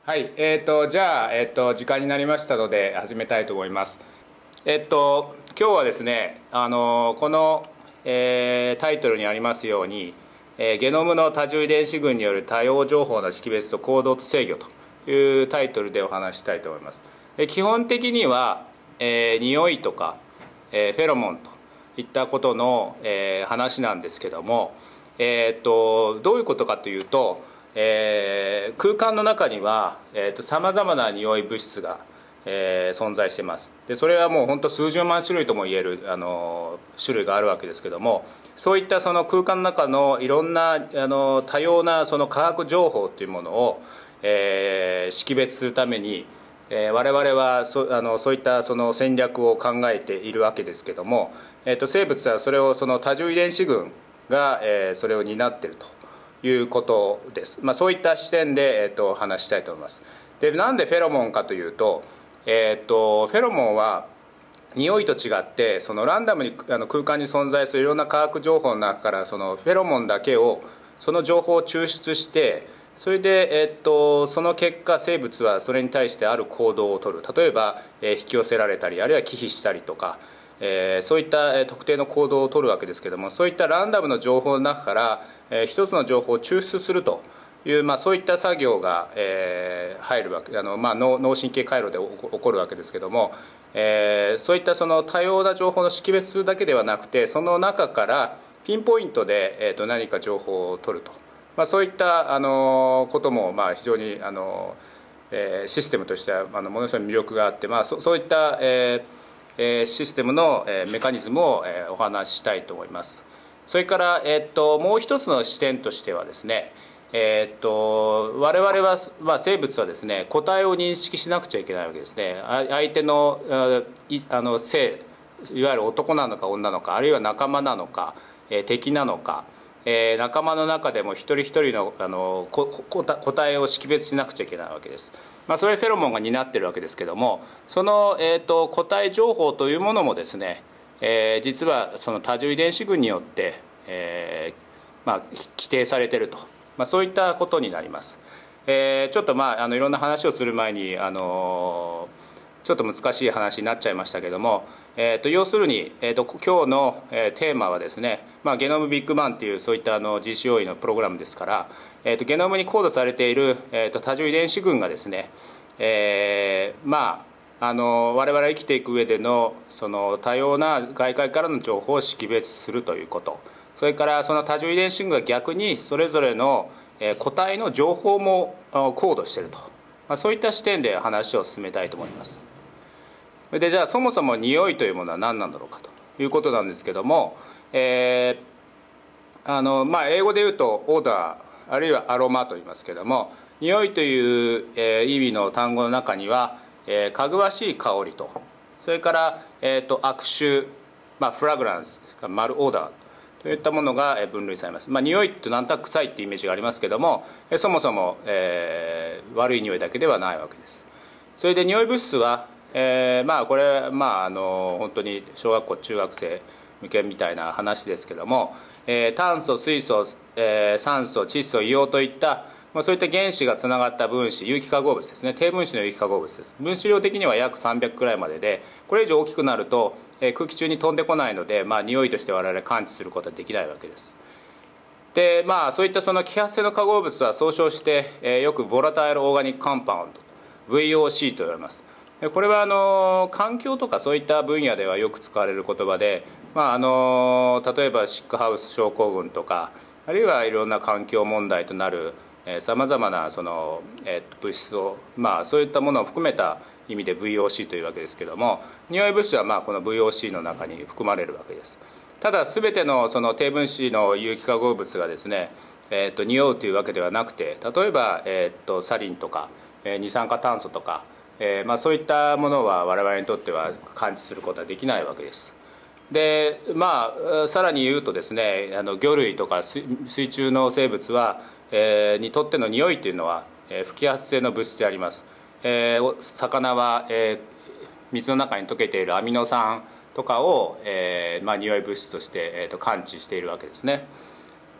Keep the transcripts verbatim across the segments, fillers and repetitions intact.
はい、えーと、じゃあ、えーと、時間になりましたので始めたいと思います。えっと、今日はですね、あのこの、えータイトルにありますように、えーゲノムの多重遺伝子群による多様情報の識別と行動と制御というタイトルでお話ししたいと思います。で基本的には、えー、匂いとか、えーフェロモンといったことの、えー話なんですけども、えーと、どういうことかというと、えー空間の中にはさまざまな匂い物質が、えー存在しています。でそれはもう本当数十万種類ともいえるあの種類があるわけですけども、そういったその空間の中のいろんなあの多様なその科学情報というものを、えー識別するために、えー我々はそあのそういったその戦略を考えているわけですけども、えーと生物はそれをその多重遺伝子群が、えーそれを担っているということです。まあ、そういった視点で、えー、と話したいと思います。でなんでフェロモンかというと、えー、とフェロモンは匂いと違ってそのランダムにあの空間に存在するいろんな化学情報の中からそのフェロモンだけをその情報を抽出して、それで、えー、とその結果生物はそれに対してある行動を取る。例えば、えー引き寄せられたりあるいは忌避したりとか、えーそういったえー特定の行動を取るわけですけども、そういったランダムの情報の中からえー一つの情報を抽出するという、まあ、そういった作業が、えー入るわけあの、まあ、脳脳神経回路で起こ起こるわけですけども、えーそういったその多様な情報の識別するだけではなくて、その中からピンポイントで、えーと何か情報を取ると、まあ、そういったあのことも、まあ、非常にあの、えーシステムとしてはあのものすごい魅力があって、まあ、そそういった、えーえーシステムの、えーメカニズムを、えーお話ししたいと思います。それから、えー、ともう一つの視点としてはですね、えー、と我々は、まあ、生物はですね個体を認識しなくちゃいけないわけですね。あ相手のあいあの性、いわゆる男なのか女なのか、あるいは仲間なのか、えー敵なのか、えー仲間の中でも一人一人のあのここ個体を識別しなくちゃいけないわけです。まあ、それフェロモンが担っているわけですけども、その、えー、と個体情報というものもですね、えー実はその多重遺伝子群によって、えーまあ、規定されていると、まあ、そういったことになります。えーちょっと、まあ、あのいろんな話をする前にあのちょっと難しい話になっちゃいましたけども、えー、と要するに、えー、と今日の、えーテーマはですね、まあ、ゲノムビッグバンっていうそういったあの ジーシーオーイー のプログラムですから、えー、とゲノムにコードされている、えー、と多重遺伝子群がですね、えーまあ、あの我々が生きていく上でのその多様な外界からの情報を識別するということ、それからその多重遺伝子群が逆にそれぞれのえー個体の情報もあコードしていると、まあ、そういった視点で話を進めたいと思います。でじゃあそもそも匂いというものは何なんだろうかということなんですけども、えーあのまあ、英語で言うとオーダーあるいはアロマと言いますけども、匂いという、えー意味の単語の中には、えーかぐわしい香りと、それから、えーと悪臭、まあ、フラグランス、マルオーダーといったものが分類されます。まあ、匂いってなんとなく臭いっていうイメージがありますけども、そもそも、えー悪い匂いだけではないわけです。それで匂い物質は、えーまあこれ、まあ、あの本当に小学校中学生向けみたいな話ですけども、えー炭素水素、えー酸素窒素硫黄といった、まあ、そういった原子がつながった分子、有機化合物ですね、低分子の有機化合物です。分子量的には約さんびゃくくらいまでで、これ以上大きくなると、えー空気中に飛んでこないので、まあ、匂いとして我々感知することはできないわけです。でまあ、そういったその揮発性の化合物は総称して、えーよくボラタイルオーガニックコンパウンド ブイオーシー と言われます。でこれはあの環境とかそういった分野ではよく使われる言葉で、まあ、あの例えばシックハウス症候群とか、あるいはいろんな環境問題となるさまざまなその、えー物質を、まあ、そういったものを含めた意味で ブイオーシー というわけですけども、匂い物質はまあこの ブイオーシー の中に含まれるわけです。ただ全てのその低分子の有機化合物がですね、えー、と匂うというわけではなくて、例えば、えー、とサリンとか、えー二酸化炭素とか、えーまあ、そういったものは我々にとっては感知することはできないわけです。でまあさらに言うとですね、あの魚類とか水水中の生物は、えーにとっての匂いというのは、えー不揮発性の物質であります。えー魚は、えー水の中に溶けているアミノ酸とかを、えーまあ、匂い物質として、えーと感知しているわけですね。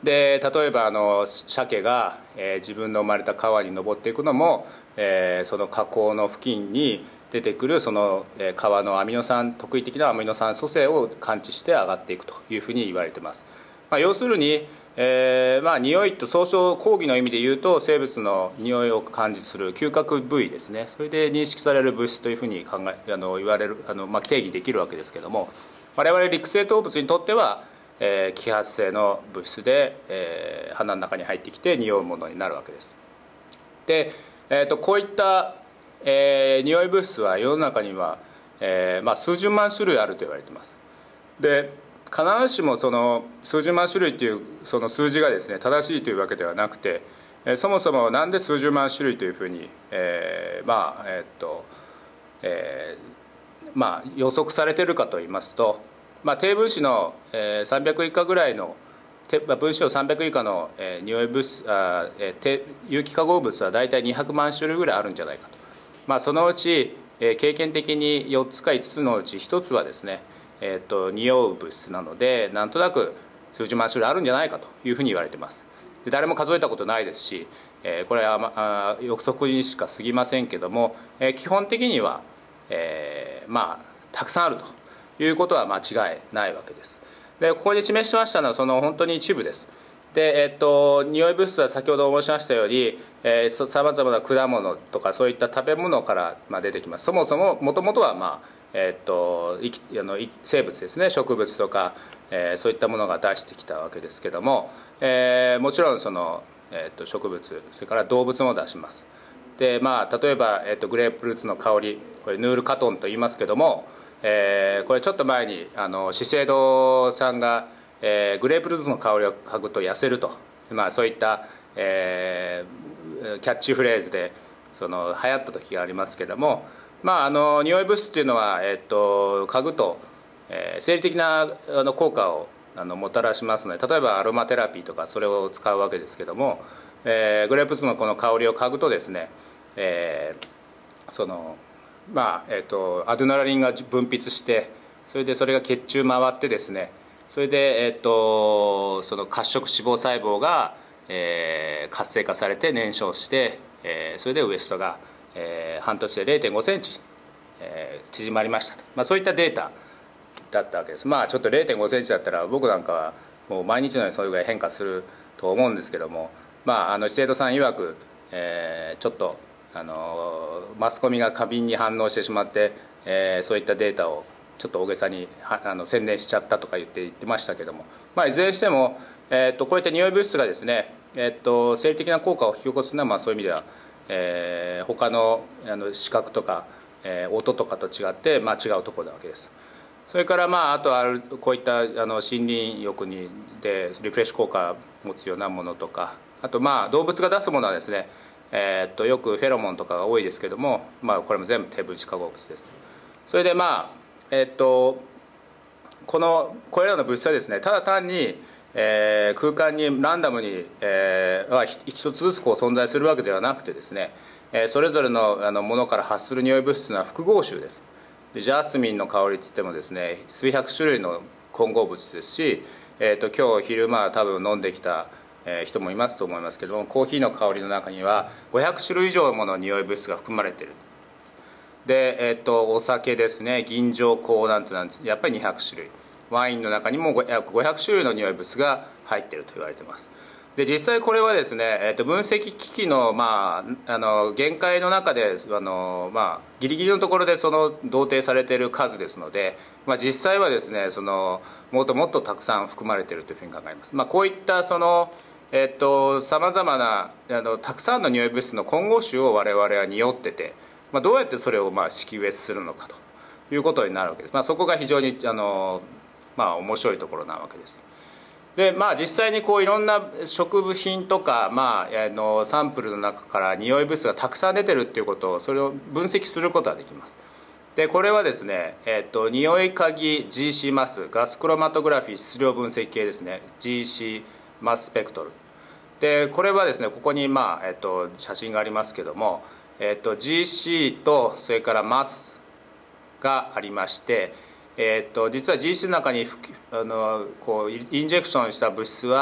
で例えばあの鮭が、えー、自分の生まれた川に登っていくのも、えー、その河口の付近に出てくるその、えー、川のアミノ酸特異的なアミノ酸組成を感知して上がっていくというふうに言われています。まあ、要するに、えーまあ、匂いと総称講義の意味で言うと生物の匂いを感知する嗅覚部位ですね、それで認識される物質というふうに考えあの言われるあの、まあ、定義できるわけですけども、我々陸生動物にとってはえー、揮発性の物質で、えー、鼻の中に入ってきて匂うものになるわけです。で、えー、とこういった、えー、匂い物質は世の中には、えーまあ、数十万種類あると言われています。で必ずしもその数十万種類というその数字がですね正しいというわけではなくて、えー、そもそもなんで数十万種類というふうに、えー、まあえっ、ー、と、えー、まあ予測されているかといいますと、まあ、低分子の、えー、さんびゃく以下ぐらいの分子量さんびゃく以下の、えー、匂い物質あ、えー、有機化合物は大体にひゃくまん種類ぐらいあるんじゃないかと、まあ、そのうち、えー、経験的によっつかいつつのうちひとつはですね、えー、と匂う物質なのでなんとなく数十万種類あるんじゃないかというふうに言われています。で誰も数えたことないですし、えー、これは、まあ、予測にしか過ぎませんけども、えー、基本的には、えー、まあたくさんあるということは間違いないわけです。でここに示しましたのはその本当に一部です。で、えっと、匂い物質は先ほど申しましたようにさまざまな果物とかそういった食べ物から、まあ、出てきます。そもそももともとは、まあえっと、生きあの生物ですね、植物とか、えー、そういったものが出してきたわけですけども、えー、もちろんその、えっと、植物それから動物も出します。で、まあ、例えば、えっと、グレープフルーツの香り、これヌールカトンと言いますけども、えー、これちょっと前にあの資生堂さんが、えー、グレープフルーツの香りを嗅ぐと痩せると、まあ、そういった、えー、キャッチフレーズでその流行った時がありますけども、まあ、あの匂い物質っていうのは、えー、っと嗅ぐと、えー、生理的なあの効果をあのもたらしますので、例えばアロマテラピーとかそれを使うわけですけども、えー、グレープフルーツのこの香りを嗅ぐとですね、えー、そのまあえー、とアドレナリンが分泌して、それでそれが血中回ってですね、それで、えー、とその褐色脂肪細胞が、えー、活性化されて燃焼して、えー、それでウエストが、えー、半年で れいてんごセンチ、えー、縮まりましたと、まあ、そういったデータだったわけです。まあちょっと れいてんごセンチだったら僕なんかはもう毎日のようにそれぐらい変化すると思うんですけども、まああの資生堂さん曰く、えー、ちょっとあのマスコミが過敏に反応してしまって、えー、そういったデータをちょっと大げさにあの宣伝しちゃったとか言って言ってましたけども、まあ、いずれにしても、えー、とこういった匂い物質がですね、えー、と生理的な効果を引き起こすのは、まあ、そういう意味では、えー、他のあの視覚とか、えー、音とかと違って、まあ、違うところなわけです。それからまああとはこういったあの森林浴にでリフレッシュ効果を持つようなものとか、あとまあ動物が出すものはですね、えー、っとよくフェロモンとかが多いですけども、まあ、これも全部低分子化合物です。それでまあえー、っとこのこれらの物質はですね、ただ単に、えー、空間にランダムに、えー、一つずつこう存在するわけではなくてですね、えー、それぞれのあのものから発する匂い物質は複合種です。でジャスミンの香りっつってもですね、数百種類の混合物ですし、えー、っと今日昼間多分飲んできた人もいますと思いますけども、コーヒーの香りの中にはごひゃく種類以上もの匂い物質が含まれている。で、えー、とお酒ですね、吟醸香なんてなんてやっぱりにひゃく種類、ワインの中にも約ごひゃく種類の匂い物質が入っていると言われています。で実際これはですね、えー、と分析機器の,、まあ、あの限界の中であの、まあ、ギリギリのところでその同定されている数ですので、まあ、実際はですね、そのもっともっとたくさん含まれているというふうに考えます。まあ、こういったそのえっと、さまざまなあのたくさんの匂い物質の混合種を我々は匂ってて、まあ、どうやってそれをまあ識別するのかということになるわけです。まあ、そこが非常にあの、まあ、面白いところなわけです。で、まあ、実際にこういろんな食部品とか、まあ、あのサンプルの中から匂い物質がたくさん出てるっていうことをそれを分析することができます。でこれはですね、えっと、匂い嗅ぎ ジーシー マスガスクロマトグラフィー質量分析系ですね、 ジーシー マススペクトルで、これはですね、ここに、まあえっと、写真がありますけども、えっと、ジーシー とそれからマスがありまして、えっと、実は ジーシー の中にあのこうインジェクションした物質は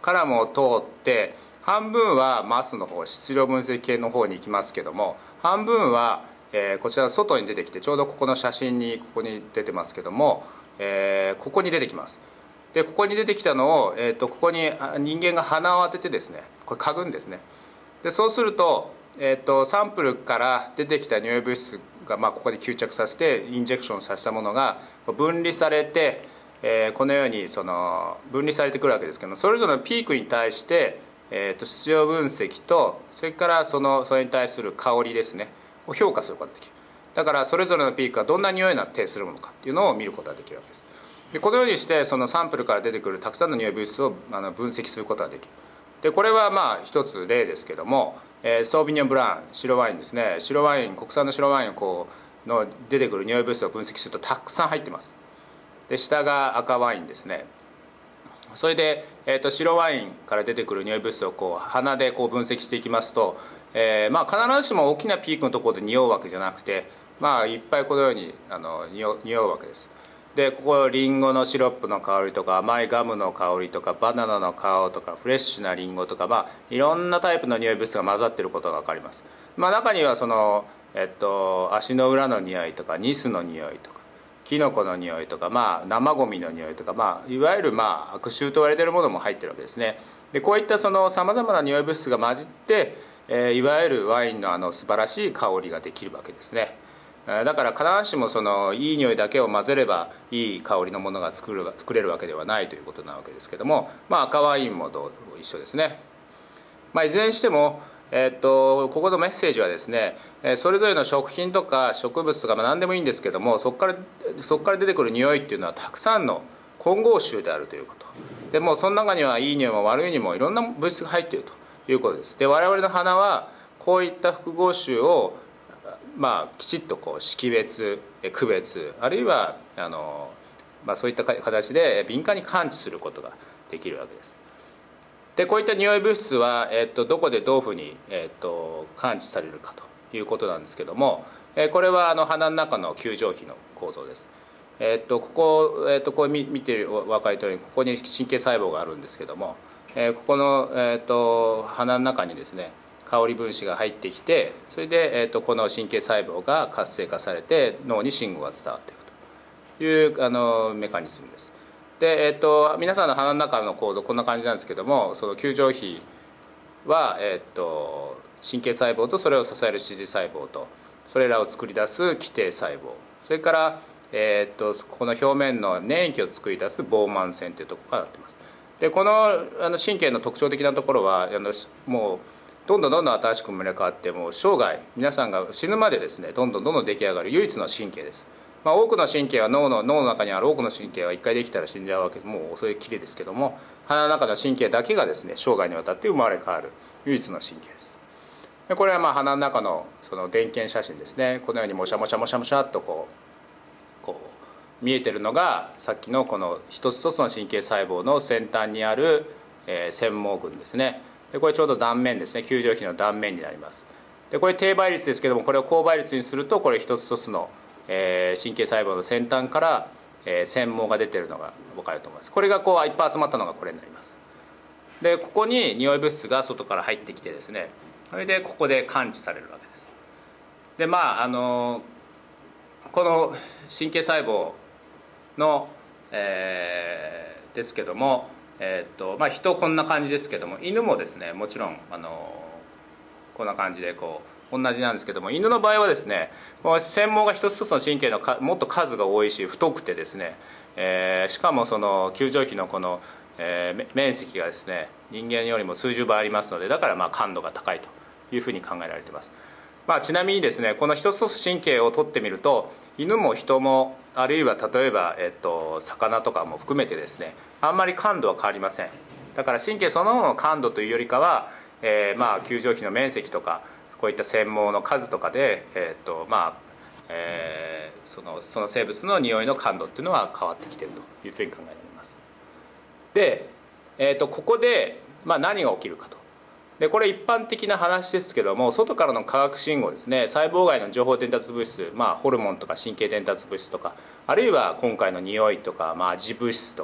からも通って半分はマスの方、質量分析系の方に行きますけども、半分は、えー、こちらの外に出てきて、ちょうどここの写真にここに出てますけども、えー、ここに出てきます。でここに出てきたのを、えー、とここに人間が鼻を当ててですね、これ嗅ぐんですね。でそうすると、えー、とサンプルから出てきた匂い物質が、まあ、ここで吸着させてインジェクションさせたものが分離されて、えー、このようにその分離されてくるわけですけども、それぞれのピークに対して、えー、と質量分析と、それからそのそれに対する香りですねを評価することができる。だからそれぞれのピークがどんな匂いに呈するものかっていうのを見ることができるわけです。でこのようにしてそのサンプルから出てくるたくさんの匂い物質をあの分析することができる。でこれはまあ一つ例ですけども、えー、ソービニョンブラン、白ワインですね、白ワイン、国産の白ワインをこうの出てくる匂い物質を分析するとたくさん入ってます。で下が赤ワインですね。それで、えー、と白ワインから出てくる匂い物質をこう鼻でこう分析していきますと、えーまあ、必ずしも大きなピークのところで匂うわけじゃなくて、まあ、いっぱいこのようにあの匂うわけです。でここリンゴのシロップの香りとか甘いガムの香りとかバナナの皮とかフレッシュなリンゴとか、まあ、いろんなタイプの匂い物質が混ざっていることが分かります。まあ、中にはその、えっと、足の裏の匂いとかニスの匂いとかキノコの匂いとか、まあ、生ゴミの匂いとか、まあ、いわゆる、まあ、悪臭と言われているものも入っているわけですね。でこういったさまざまな匂い物質が混じって、えー、いわゆるワインのあの素晴らしい香りができるわけですね。だから必ずしもそのいい匂いだけを混ぜればいい香りのものが作る作れるわけではないということなわけですけども、まあ、赤ワインもどう一緒ですね。まあ、いずれにしても、えー、っとここのメッセージはですね、それぞれの食品とか植物とか、まあ、何でもいいんですけども、そこからそこから出てくる匂いっていうのはたくさんの混合臭であるということで、もうその中にはいい匂いも悪い匂いもいろんな物質が入っているということです。で我々の鼻はこういった複合臭をまあ、きちっとこう識別区別あるいはあの、まあ、そういった形で敏感に感知することができるわけです。でこういった匂い物質は、えっと、どこでどういうふうに、えっと、感知されるかということなんですけども、えこれはあの鼻の中の球状皮の構造です。えっと、ここ、えっと、こう見てるお分かりとおりここに神経細胞があるんですけども、えここの、えっと、鼻の中にですね香り分子が入ってきて、それで、えー、とこの神経細胞が活性化されて脳に信号が伝わっていくというあのメカニズムです。で、えー、と皆さんの鼻の中の構造こんな感じなんですけども、その球状皮は、えー、と神経細胞とそれを支える支持細胞とそれらを作り出す基底細胞、それから、えー、とこの表面の粘液を作り出すボーマン腺というところがなっています。でこのあの神経の特徴的なところはあのもうどんどんどんどん新しく生まれ変わって、もう生涯皆さんが死ぬまでですねどんどんどんどん出来上がる唯一の神経です。まあ、多くの神経は脳の脳の中にある多くの神経はいっかいできたら死んじゃうわけで、もう遅いきりですけども、鼻の中の神経だけがですね生涯にわたって生まれ変わる唯一の神経です。でこれはまあ鼻の中のその電源写真ですね。このようにもしゃもしゃもしゃもしゃっとこうこう見えてるのがさっきのこの一つ一つの神経細胞の先端にある、えー、繊毛群ですね。でこれちょうど断面ですね、球状皮の断面になります。でこれ低倍率ですけども、これを高倍率にするとこれ一つ一つの、えー、神経細胞の先端から、えー、繊毛が出てるのが分かると思います。これがこういっぱい集まったのがこれになります。でここに匂い物質が外から入ってきてですね、それでここで感知されるわけです。でまああのこの神経細胞の、えー、ですけども、えーとまあ、人こんな感じですけども、犬もですねもちろんあのこんな感じでこう同じなんですけども、犬の場合はですね繊毛が一つ一つの神経のかもっと数が多いし太くてですね、えー、しかもその球状皮のこの、えー、面積がですね人間よりも数十倍ありますので、だからまあ感度が高いというふうに考えられています。まあ、ちなみにですねこの一つ一つ神経を取ってみると、犬も人もあるいは例えば、えっと、魚とかも含めてですねあんまり感度は変わりません。だから神経そのものの感度というよりかは、えー、まあ球状皮の面積とかこういった繊毛の数とかで、えっとまあえー、そのその生物の匂いの感度っていうのは変わってきているというふうに考えられます。で、えー、とここで、まあ、何が起きるかと。でこれ一般的な話ですけども、外からの化学信号ですね、細胞外の情報伝達物質、まあ、ホルモンとか神経伝達物質とか、あるいは今回の匂いとか、まあ、味物質とか、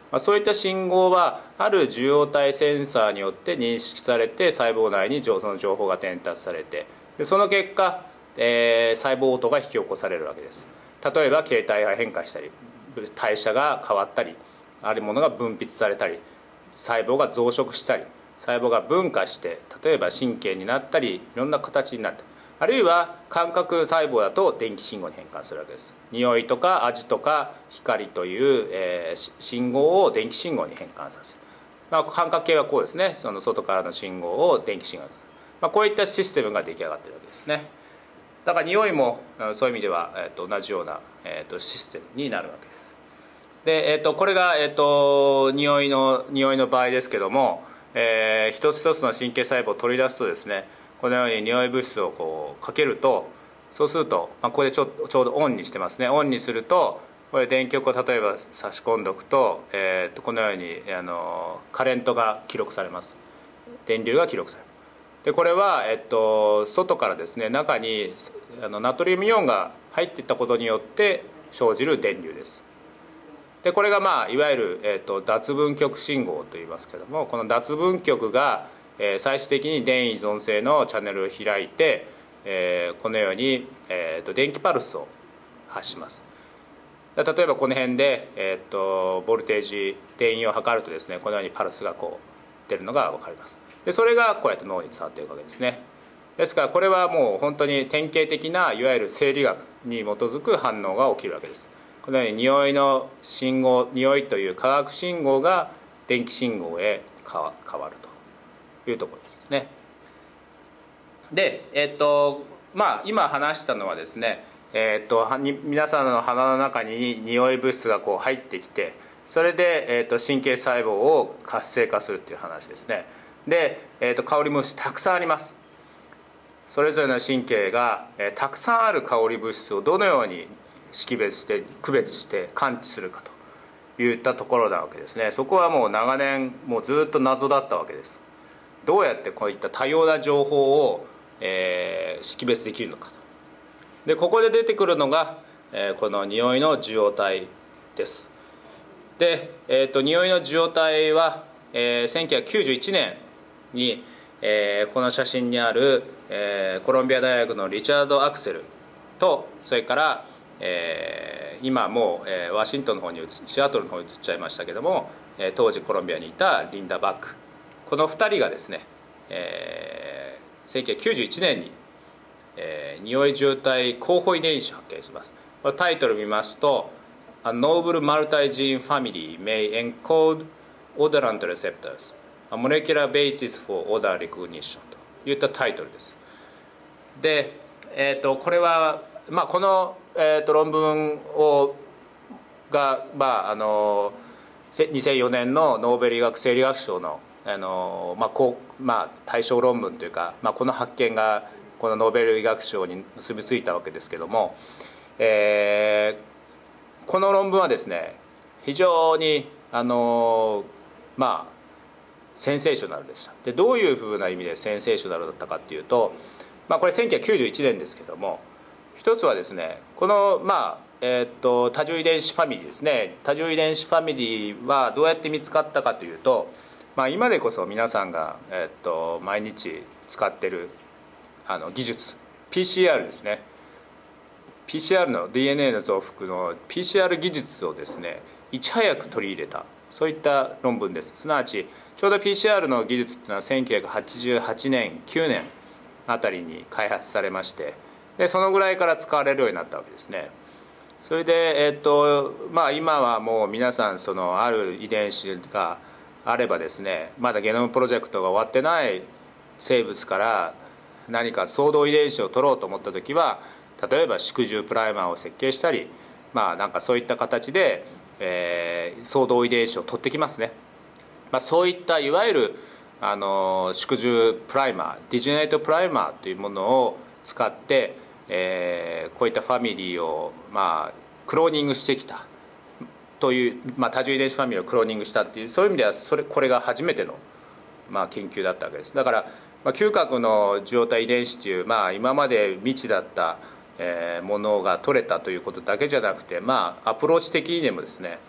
まあ、そういった信号はある受容体センサーによって認識されて細胞内にその情報が伝達されて、でその結果、えー、細胞音が引き起こされるわけです。例えば形態が変化したり代謝が変わったり、あるものが分泌されたり、細胞が増殖したり、細胞が分化して例えば神経になったり、いろんな形になったり、あるいは感覚細胞だと電気信号に変換するわけです。匂いとか味とか光という、えー、信号を電気信号に変換させる、まあ、感覚系はこうですね、その外からの信号を電気信号に、まあ、こういったシステムが出来上がっているわけですね。だから匂いもそういう意味では、えー、と同じような、えー、とシステムになるわけです。で、えー、とこれが、えー、と匂いの匂いの場合ですけども、えー、一つ一つの神経細胞を取り出すとですね、このように匂い物質をこうかけると、そうすると、まあ、これちょちょうどオンにしてますね。オンにするとこれ電極を例えば差し込んでおくと、えー、とこのようにあのカレントが記録されます。電流が記録される。でこれは、えっと、外からですね、中にあのナトリウムイオンが入っていったことによって生じる電流です。でこれが、まあ、いわゆる、えっと、脱分極信号といいますけども、この脱分極が、えー、最終的に電依存性のチャンネルを開いて、えー、このように、えー、と電気パルスを発します。例えばこの辺で、えー、とボルテージ電位を測るとですね、このようにパルスがこう出るのが分かります。でそれがこうやって脳に伝わっているわけですね。ですからこれはもう本当に典型的ないわゆる生理学に基づく反応が起きるわけです。このように匂いの信号、匂いという化学信号が電気信号へ変わるというところですね。で、えっとまあ今話したのはですね、えっと皆さんの鼻の中に匂い物質がこう入ってきて、それで、えっと神経細胞を活性化するっていう話ですね。で、えっと香り物質たくさんあります。それぞれの神経が、えー、たくさんある香り物質をどのように識別して区別して感知するかといったところなわけですね。そこはもう長年もうずっと謎だったわけです。どうやってこういった多様な情報を、えー、識別できるのかと。でここで出てくるのが、えー、この匂いの受容体です。で、えーと、匂いの受容体は、えー、せんきゅうひゃくきゅうじゅういちねんに、えー、この写真にある、えー、コロンビア大学のリチャード・アクセルと、それから、えー、今もう、えー、ワシントンの方にシアトルの方に移っちゃいましたけども、えー、当時コロンビアにいたリンダ・バック、このふたりがですね、えー、せんきゅうひゃくきゅうじゅういちねんに、えー、匂い受容体候補遺伝子を発見します。これタイトル見ますと「A novel multi-gene family may encode odorant receptors A molecular basis for odor recognition」といったタイトルです。で、えー、とこれは、まあ、この、えー、と論文をが、まああのにせんよねんのノーベル医学生理学賞の、あの、まあこうまあ、対象論文というか、まあ、この発見がこのノーベル医学賞に結びついたわけですけども、えー、この論文はですね、非常にあのまあセンセーショナルでした。でどういうふうな意味でセンセーショナルだったかっていうと、まあ、これせんきゅうひゃくきゅうじゅういちねんですけども、一つはですね、この、まあえー、っと多重遺伝子ファミリーですね。多重遺伝子ファミリーはどうやって見つかったかというと、まあ、今でこそ皆さんが、えー、っと毎日使ってるあの技術 ピーシーアール ですね。 ピーシーアール の ディーエヌエー の増幅の ピーシーアール 技術をですね、いち早く取り入れた、そういった論文です。すなわちちょうど ピーシーアール の技術っていうのはせんきゅうひゃくはちじゅうはちねんきゅうねんあたりに開発されまして、でそのぐらいから使われるようになったわけですね。それで、えーっとまあ、今はもう皆さんそのある遺伝子があればですね、まだゲノムプロジェクトが終わってない生物から何か相同遺伝子を取ろうと思った時は、例えば縮獣プライマーを設計したり、まあなんかそういった形で、えー、相同遺伝子を取ってきますね。まあ、そういったいわゆるあの縮獣プライマー、ディジェネレートプライマーというものを使って、えー、こういったファミリーを、まあ、クローニングしてきたという、まあ、多重遺伝子ファミリーをクローニングしたっていう、そういう意味ではそれこれが初めての、まあ、研究だったわけです。だから、まあ、嗅覚の受容体遺伝子という、まあ、今まで未知だった、えー、ものが取れたということだけじゃなくて、まあ、アプローチ的にでもですね、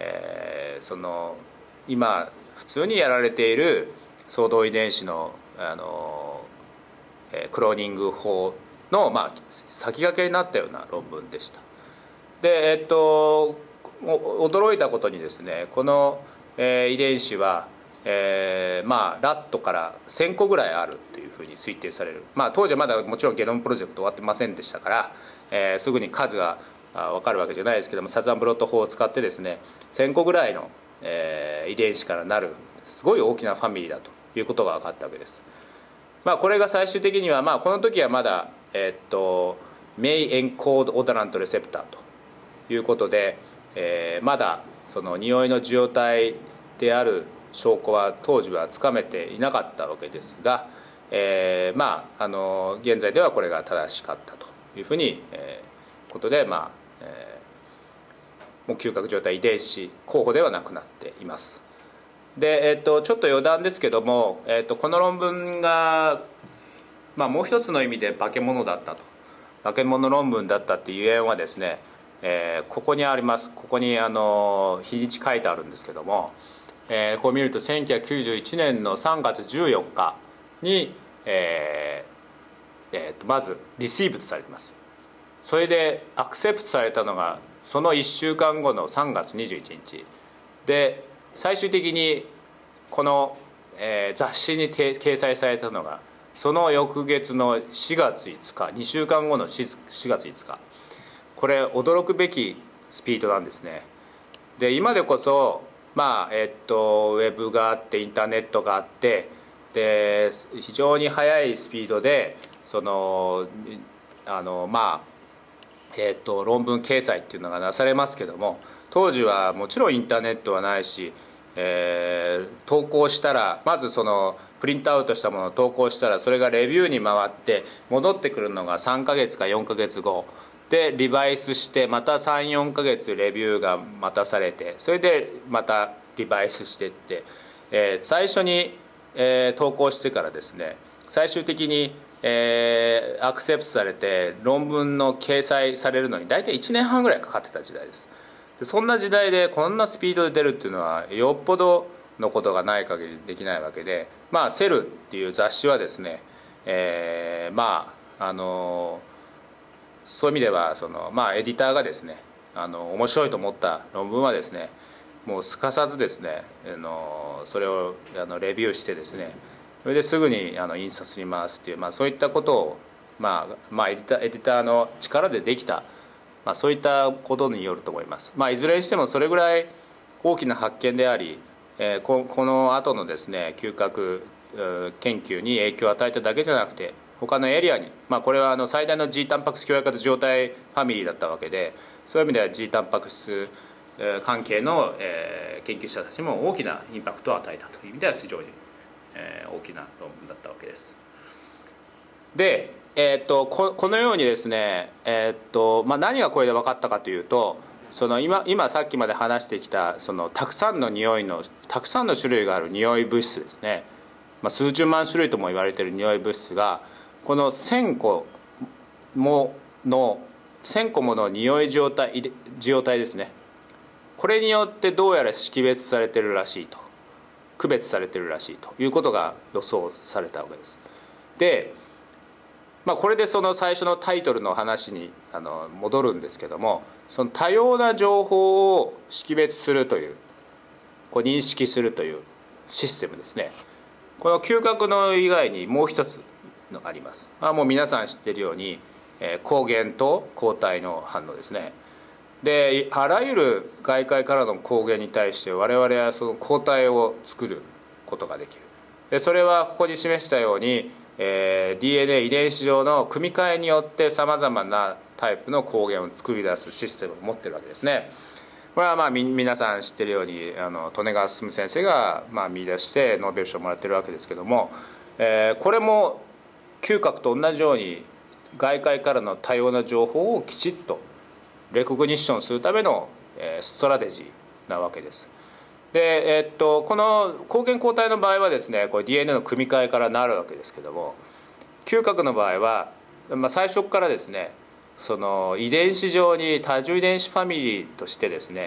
えー、その今普通にやられている相同遺伝子の、あのクローニング法の、まあ、先駆けになったような論文でした。で、えっと、驚いたことにですね、この、えー、遺伝子は、えーまあ、ラットからせんこぐらいあるというふうに推定される、まあ、当時はまだもちろんゲノムプロジェクト終わってませんでしたから、えー、すぐに数が分かるわけじゃないですけども、サザンブロット法を使ってですねせんこぐらいの、えー、遺伝子からなるすごい大きなファミリーだということが分かったわけです。まあ、これが最終的には、まあ、この時はまだ、えー、っとメイエンコードオダラントレセプターということで、えー、まだその匂いの受容体である証拠は当時はつかめていなかったわけですが、えー、まああの現在ではこれが正しかったというふうに、えー、ことで、まあえー、もう嗅覚受容体遺伝子候補ではなくなっています。で、えー、とちょっと余談ですけども、えー、とこの論文が、まあ、もう一つの意味で化け物だったと化け物論文だったっていうゆえんはですね、えー、ここにあります。ここにあの日にち書いてあるんですけども、えー、こう見るとせんきゅうひゃくきゅうじゅういちねんのさんがつじゅうよっかに、えーえー、とまずリシーブされています。それでアクセプトされたのがそのいっしゅうかんごのさんがつにじゅういちにちで、最終的にこの、えー、雑誌に掲載されたのがその翌月のしがついつか、にしゅうかんごのしがついつか、これ驚くべきスピードなんですね。で今でこそ、まあえっと、ウェブがあってインターネットがあって、で非常に速いスピードでそのあのまあえっと論文掲載っていうのがなされますけども、当時はもちろんインターネットはないし、えー、投稿したらまずそのプリントアウトしたものを投稿したらそれがレビューに回って戻ってくるのがさんかげつかよんかげつごで、リバイスしてまたさんよんかげつレビューが待たされて、それでまたリバイスしていって、えー、最初に、えー、投稿してからですね、最終的に、えー、アクセプトされて論文の掲載されるのに大体いちねんはんぐらいかかってた時代です。でそんな時代でこんなスピードで出るっていうのはよっぽどのことがない限りできないわけで、まあ「セル」っていう雑誌はですね、えー、まああのそういう意味ではその、まあ、エディターがですねあの面白いと思った論文はですねもうすかさずですねあのそれをあのレビューしてですね、それですぐにあの印刷に回すっていう、まあ、そういったことを、まあまあ、エディター、エディターの力でできた、まあ、そういったことによると思います。まあ、いずれにしてもそれぐらい大きな発見であり、えー、こ, この後のですね嗅覚研究に影響を与えただけじゃなくて他のエリアに、まあ、これはあの最大の G タンパク質共栄化受容体ファミリーだったわけで、そういう意味では G タンパク質関係の研究者たちも大きなインパクトを与えたという意味では非常に大きな論文だったわけです。で、えー、っと こ, このようにですね、えーっとまあ、何がこれで分かったかというと、その 今, 今さっきまで話してきたそのたくさんの匂いのたくさんの種類がある匂い物質ですね、まあ、数十万種類とも言われている匂い物質がこのせんこものせんこもの匂い受容体受容体ですね、これによってどうやら識別されてるらしいと、区別されてるらしいということが予想されたわけです。で、まあ、これでその最初のタイトルの話にあの戻るんですけども、その多様な情報を識別するという、こう認識するというシステムですね。この嗅覚の以外にもう一つのあります。まあ、もう皆さん知っているように、えー、抗原と抗体の反応ですね。であらゆる外界からの抗原に対して我々はその抗体を作ることができる。でそれはここに示したように、えー、ディーエヌエー 遺伝子上の組み換えによってさまざまなタイプの抗原を作り出すシステムを持ってるわけですね。これはまあみ皆さん知ってるようにあの利根川進先生がまあ見出してノーベル賞をもらってるわけですけども、えー、これも嗅覚と同じように外界からの多様な情報をきちっとレコグニッションするためのストラテジーなわけです。で、えっと、この抗原抗体の場合はですねこれ ディーエヌエー の組み換えからなるわけですけども、嗅覚の場合は、まあ、最初からですねその遺伝子上に多重遺伝子ファミリーとしてですね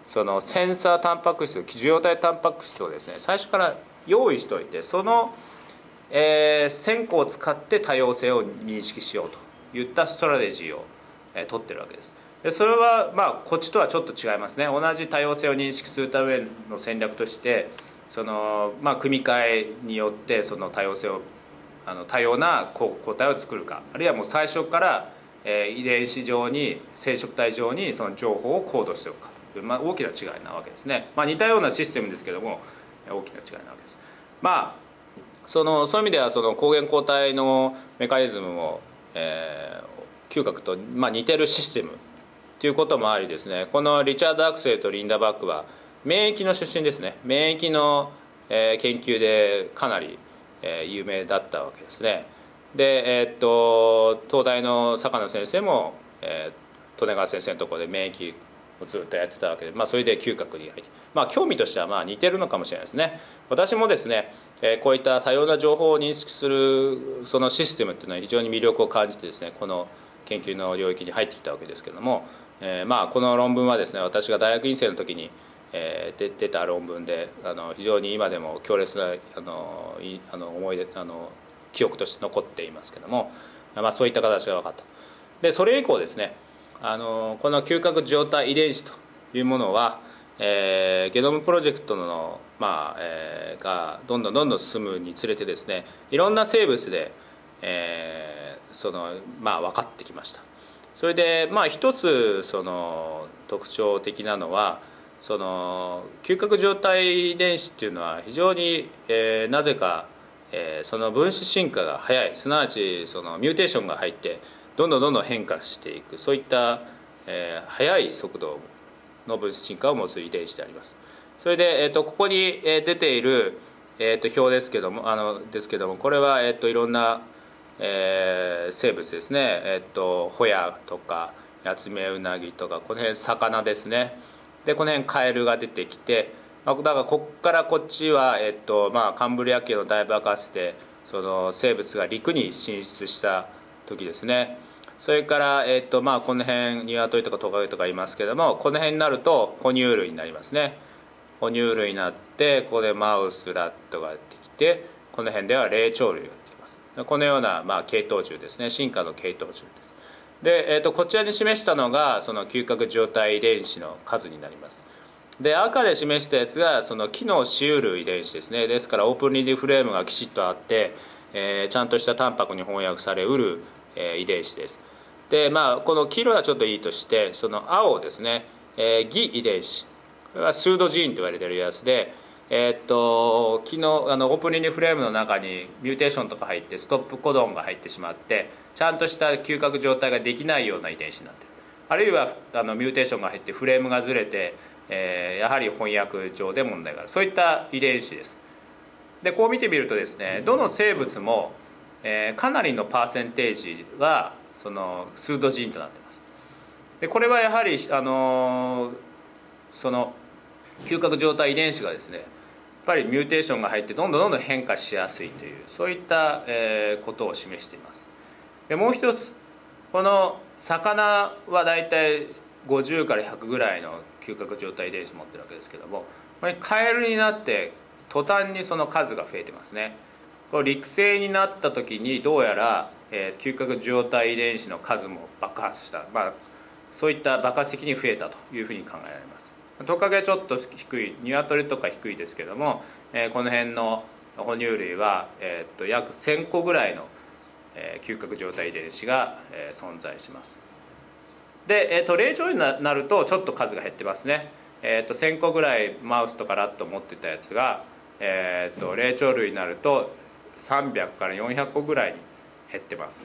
そのセンサータンパク質受容体タンパク質をですね最初から用意しておいて、その、えー、線香を使って多様性を認識しようといったストラテジーを、えー、取ってるわけです。でそれはまあこっちとはちょっと違いますね。同じ多様性を認識するための戦略としてその、まあ、組み換えによってその多様性をあの多様な抗体を作るか、あるいはもう最初から、えー、遺伝子上に生殖体上にその情報をコードしておくかという、まあ、大きな違いなわけですね。まあ、似たようなシステムですけども大きな違いなわけです。まあそのそういう意味ではその抗原抗体のメカニズムも、えー、嗅覚と、まあ、似てるシステムということもありですね、このリチャード・アクセルとリンダ・バックは免疫の出身ですね。免疫の、えー、研究でかなり、えー、有名だったわけですね。で、えー、っと東大の坂野先生も、えー、利根川先生のところで免疫をずっとやってたわけで、まあ、それで嗅覚に入って、まあ、興味としてはまあ似てるのかもしれないですね。私もですね、えー、こういった多様な情報を認識するそのシステムっていうのは非常に魅力を感じてですね、この研究の領域に入ってきたわけですけども、えー、まあこの論文はですね、私が大学院生の時に、えー、出た論文で、あの非常に今でも強烈なあのいあの思い出あの記憶として残っていますけども、まあ、そういった形が分かった。でそれ以降ですね、あのこの嗅覚受容体遺伝子というものは、えー、ゲノムプロジェクトの、まあえー、がどんどんどんどん進むにつれてですね、いろんな生物で、えーそのまあ、分かってきました。それで、まあ、一つその特徴的なのは、その嗅覚受容体遺伝子っていうのは非常に、えー、なぜか、えー、その分子進化が早い、すなわちそのミューテーションが入ってどんどんどんどん変化していく、そういった、えー、速い速度の分子進化を持つ遺伝子であります。それで、えー、とここに出ている、えー、と表ですけどもあのですけどもこれは、えー、といろんな、えー、生物ですね、えー、とホヤとかヤツメウナギとかこの辺魚ですね。でこの辺カエルが出てきて、だからここからこっちは、えっとまあ、カンブリア紀の大爆発でその生物が陸に進出した時ですね。それから、えっとまあ、この辺ニワトリとかトカゲとかいますけども、この辺になると哺乳類になりますね。哺乳類になってここでマウスラットが出てきて、この辺では霊長類が出てきます。このような、まあ、系統樹ですね、進化の系統樹です。で、えー、とこちらに示したのがその嗅覚受容体遺伝子の数になります。で赤で示したやつがその機能しうる遺伝子ですね。ですからオープンリディフレームがきちっとあって、えー、ちゃんとしたタンパクに翻訳されうる、えー、遺伝子です。でまあこの黄色はちょっといいとして、その青ですね、えー、偽遺伝子、これはスードジーンと言われているやつで、えー、っと昨日あのオープンリディフレームの中にミューテーションとか入ってストップコドンが入ってしまってちゃんとした嗅覚状態ができないような遺伝子になっている。あるいはあのミューテーションが入ってフレームがずれて、えー、やはり翻訳上で問題がある、そういった遺伝子です。でこう見てみるとですね、どの生物も、えー、かなりのパーセンテージがそのスードジーンとなっています。でこれはやはりあのその嗅覚状態遺伝子がですね、やっぱりミューテーションが入ってどんどんどんどん変化しやすいという、そういった、えー、ことを示しています。でもう一つ、この魚はだいたいごじゅうからひゃくぐらいの嗅覚状態遺伝子持ってるわけですけども、これカエルになって途端にその数が増えてますね。これ陸生になった時にどうやら、えー、嗅覚受容体遺伝子の数も爆発した、まあ、そういった爆発的に増えたというふうに考えられます。トカゲちょっと低い、ニワトリとか低いですけども、えー、この辺の哺乳類は、えー、っと約せんこぐらいのえー、嗅覚状態遺伝子が、えー、存在します。で、えー、と霊長類になるとちょっと数が減ってますね。えー、とせんこぐらいマウスとかラット持ってたやつが、えー、と霊長類になるとさんびゃくからよんひゃっこぐらいに減ってます。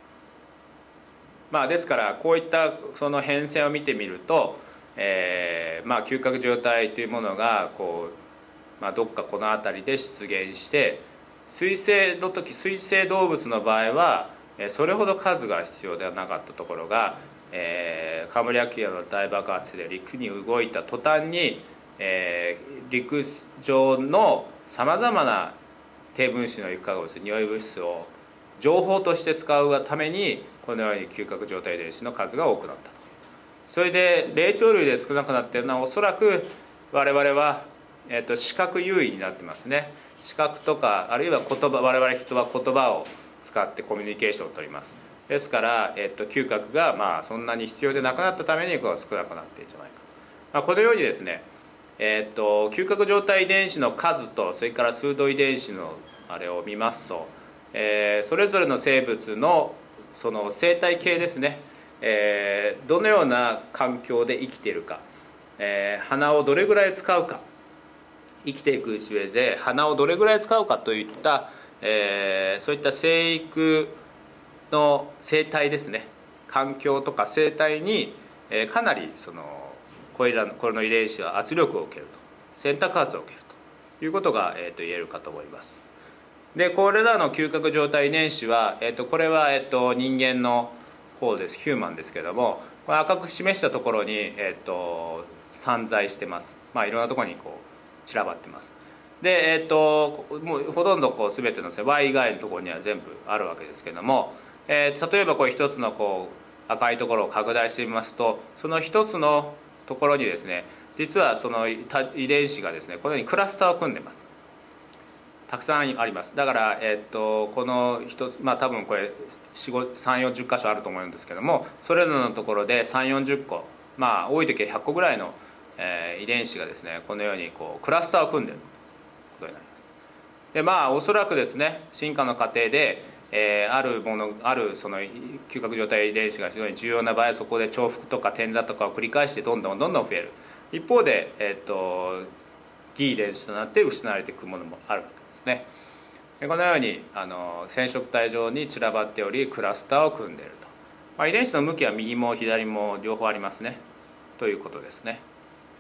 まあ、ですからこういったその変遷を見てみると、えーまあ、嗅覚受容体というものがこう、まあ、どっかこの辺りで出現して水生の時、水生動物の場合はそれほど数が必要ではなかったところが、えー、カンブリア紀の大爆発で陸に動いた途端に、えー、陸上のさまざまな低分子の有機化合物、匂い物質を情報として使うためにこのように嗅覚受容体遺伝子の数が多くなったと。 それで霊長類で少なくなっているのはおそらく我々は、えー、と視覚優位になってますね。視覚とかあるいは言葉、我々人は言葉を使ってコミュニケーションを取ります。ですから、えー、と嗅覚がまあそんなに必要でなくなったためにこう少なくなっているんじゃないか、まあ、このようにですね、えー、と嗅覚状態遺伝子の数とそれから数度遺伝子のあれを見ますと、えー、それぞれの生物のその生態系ですね、えー、どのような環境で生きているか、えー、鼻をどれぐらい使うか、生きていく上で鼻をどれぐらい使うかといった、えー、そういった生育の生態ですね、環境とか生態に、えー、かなりそのこれらのこれの遺伝子は圧力を受けると、選択圧を受けるということが、えー、と言えるかと思います。でこれらの嗅覚状態遺伝子は、えー、とこれは、えー、と人間の方です、ヒューマンですけども、これ赤く示したところに、えー、と散在してます。まあいろんなところにこう散らばってます。で、えー、ともうほとんどこう全ての Y 以外のところには全部あるわけですけども、えー、例えばこれ一つのこう赤いところを拡大してみますと、その一つのところにですね、実はその遺伝子がですねこのようにクラスターを組んでます。たくさんあります。だから、えっと、この一つ、まあ多分これさん、よんじゅっ箇所あると思うんですけども、それぞれのところでさん、よんじゅっこ、まあ多い時はひゃっこぐらいの、えー、遺伝子がですねこのようにこうクラスターを組んでいることになります。でまあおそらくですね進化の過程で、えー、あるものあるその嗅覚状態遺伝子が非常に重要な場合はそこで重複とか転座とかを繰り返してどんどんどんどん増える。一方で、えっと、D 遺伝子となって失われていくものもあるわけですね。でこのようにあの染色体上に散らばっておりクラスターを組んでいると、まあ、遺伝子の向きは右も左も両方ありますねということですね。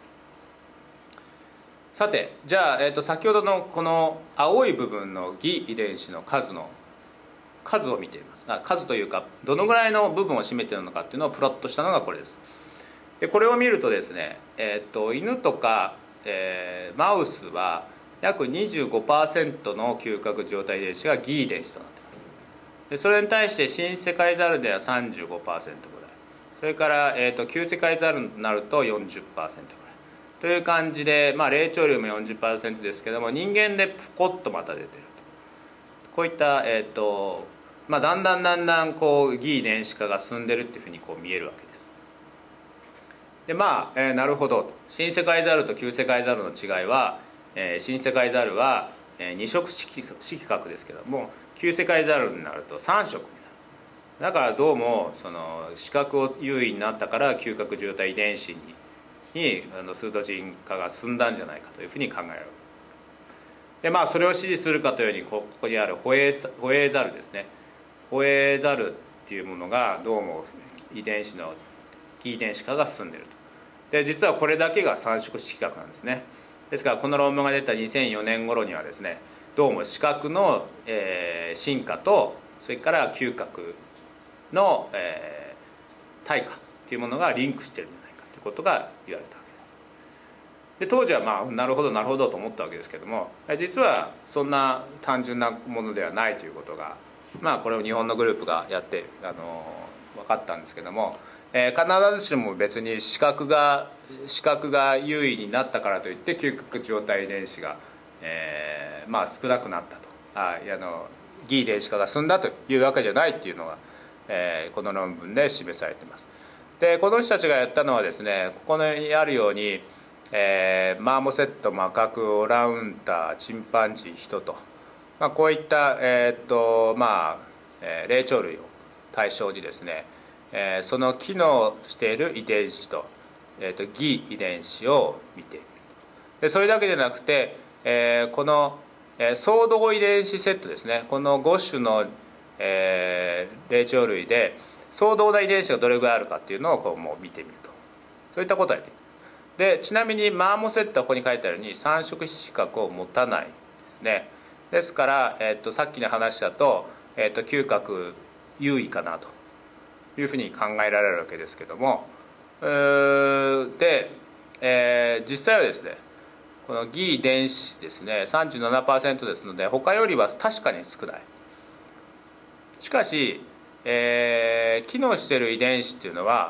さてじゃあ、えー、と先ほどのこの青い部分の偽遺伝子の数の数を見ています。あ数というかどのぐらいの部分を占めているのかっていうのをプロットしたのがこれです。でこれを見るとですね、えー、と犬とか、えー、マウスは約 にじゅうごパーセント の嗅覚状態遺伝子が偽遺伝子となっています。でそれに対して新世界ザルでは さんじゅうごパーセント ぐらい、それから、えー、と旧世界ザルになると よんじゅっパーセント ぐらいという感じで、まあ、霊長類も よんじゅっパーセント ですけども人間でポコッとまた出てると、こういった、えーとまあ、だんだんだんだんこう偽遺伝子化が進んでるっていうふうにこう見えるわけです。でまあ、えー、なるほど、新世界ザルと旧世界ザルの違いは、えー、新世界ザルは、えー、二色色覚ですけども旧世界ザルになるとさん色になる。だからどうもその視覚を優位になったから嗅覚状態遺伝子ににあの数度人化が進んだんじゃないかというふうに考えられる。でまあそれを支持するかというようにここにあるホエーホエーザルですね、ホエーザルっていうものがどうも遺伝子の偽遺伝子化が進んでいると。で実はこれだけが三色色覚なんですね。ですからこの論文が出たにせんよねん頃にはですねどうも視覚の、えー、進化とそれから嗅覚の、えー、退化というものがリンクしているんじゃないかということが言われたわけです。で当時はまあなるほどなるほどと思ったわけですけども、実はそんな単純なものではないということが、まあこれを日本のグループがやってあの分かったんですけども、えー、必ずしも別に視覚が視覚が優位になったからといって嗅覚状態遺伝子が、えーまあ、少なくなったと、ああの偽遺伝子化が進んだというわけじゃないっていうのが、えー、この論文で示されています。でこの人たちがやったのはですね、ここにあるように、えー、マーモセット、マカク、オランウータン、チンパンジー、人と、まあ、こういった、えーっとまあえー、霊長類を対象にですね、えー、その機能している遺伝子と、えー、と偽遺伝子を見ている。でそれだけでなくて、えー、この、えー、相同遺伝子セットですね、このご種の、えー、霊長類で相同な遺伝子がどれぐらいあるかっていうのをこうもう見てみると、そういったことをやっている。でちなみにマーモセットはここに書いてあるように三色色覚を持たないですね。ですから、えー、とさっきの話だと,、えー、と嗅覚優位かなというふうに考えられるわけですけども、で、えー、実際はですねこの偽遺伝子ですね さんじゅうななパーセント ですので他よりは確かに少ない。しかし、えー、機能している遺伝子っていうのは、